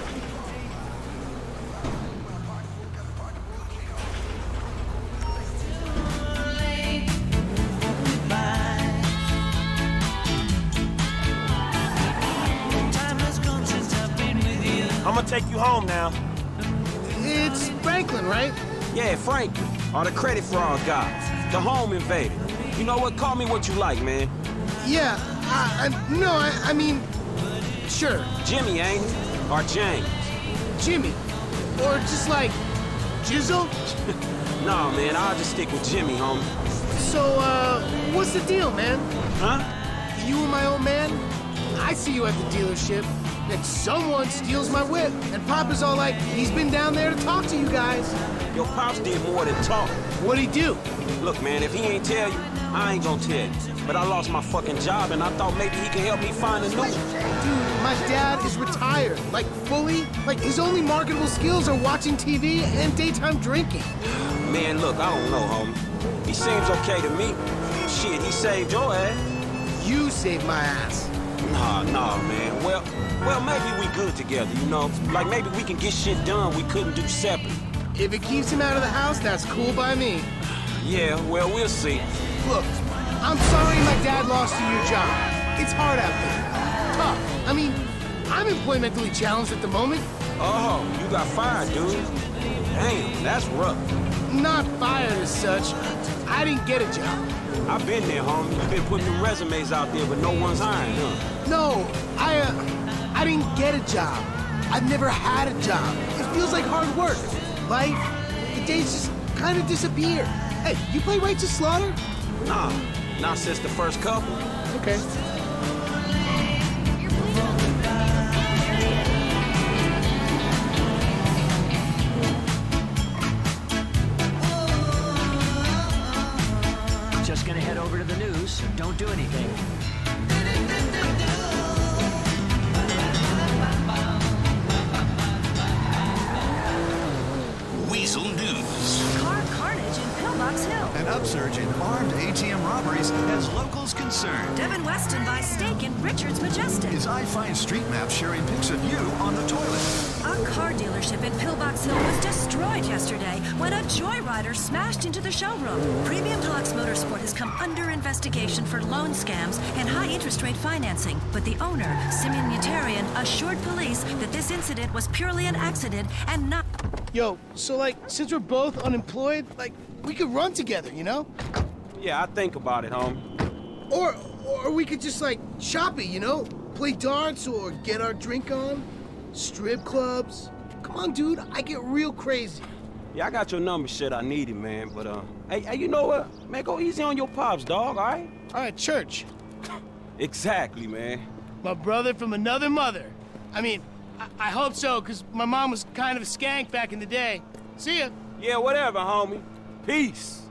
I'm gonna take you home now. It's Franklin, right? Yeah, Franklin. Or the credit fraud guys. The home invader. You know what? Call me what you like, man. Yeah, I, I, no, I, I mean, sure. Jimmy, ain't it? Or James? Jimmy. Or just like, Jizzle? Nah, man, I'll just stick with Jimmy, homie. So, uh, what's the deal, man? Huh? You and my old man? I see you at the dealership. And someone steals my whip, and Papa's all like, he's been down there to talk to you guys. Your Pops did more than talk. What'd he do? Look, man, if he ain't tell you, I ain't gonna tell you. But I lost my fucking job, and I thought maybe he can help me find a new one. Dude, my dad is retired, like fully. Like, his only marketable skills are watching T V and daytime drinking. Man, look, I don't know, homie. He seems okay to me. Shit, he saved your ass. You saved my ass. Nah, nah, man. Well, well, maybe we good together, you know? Like, maybe we can get shit done we couldn't do separate. If it keeps him out of the house, that's cool by me. Yeah, well, we'll see. Look, I'm sorry my dad lost you your job. It's hard out there. Tough. I mean, I'm employmentally challenged at the moment. Oh, you got fired, dude. Damn, that's rough. Not fired as such. I didn't get a job. I've been there, homie. You've been putting them resumes out there, but no one's hiring, huh? No, I, uh, I didn't get a job. I've never had a job. It feels like hard work. Life, the days just kind of disappear. Hey, you play Righteous Slaughter? Nah, not since the first couple. Okay. Just gonna head over to the news, so don't do anything. Weasel News. Car carnage in Pillbox Hill. An upsurge in armed A T M robberies has locals concerned. Devin Weston buys steak in Richard's Majestic. His iFind Street Map sharing pics of you on the toilet. A car dealership in Pillbox Hill was destroyed yesterday when a joyrider smashed into the showroom. Premium Deluxe Motorsport has come under investigation for loan scams and high interest rate financing. But the owner, Simeon Mutarian, assured police that this incident was purely an accident and not... Yo, so like, since we're both unemployed, like, we could run together, you know? Yeah, I think about it, homie. Or, or we could just like, shop it, you know? Play darts or get our drink on. Strip clubs. Come on, dude, I get real crazy. Yeah, I got your number, shit, I need it, man. But, uh, hey, hey, you know what? Man, go easy on your pops, dog, all right? All right, church. Exactly, man. My brother from another mother. I mean, I, I hope so, because my mom was kind of a skank back in the day. See ya. Yeah, whatever, homie. Peace.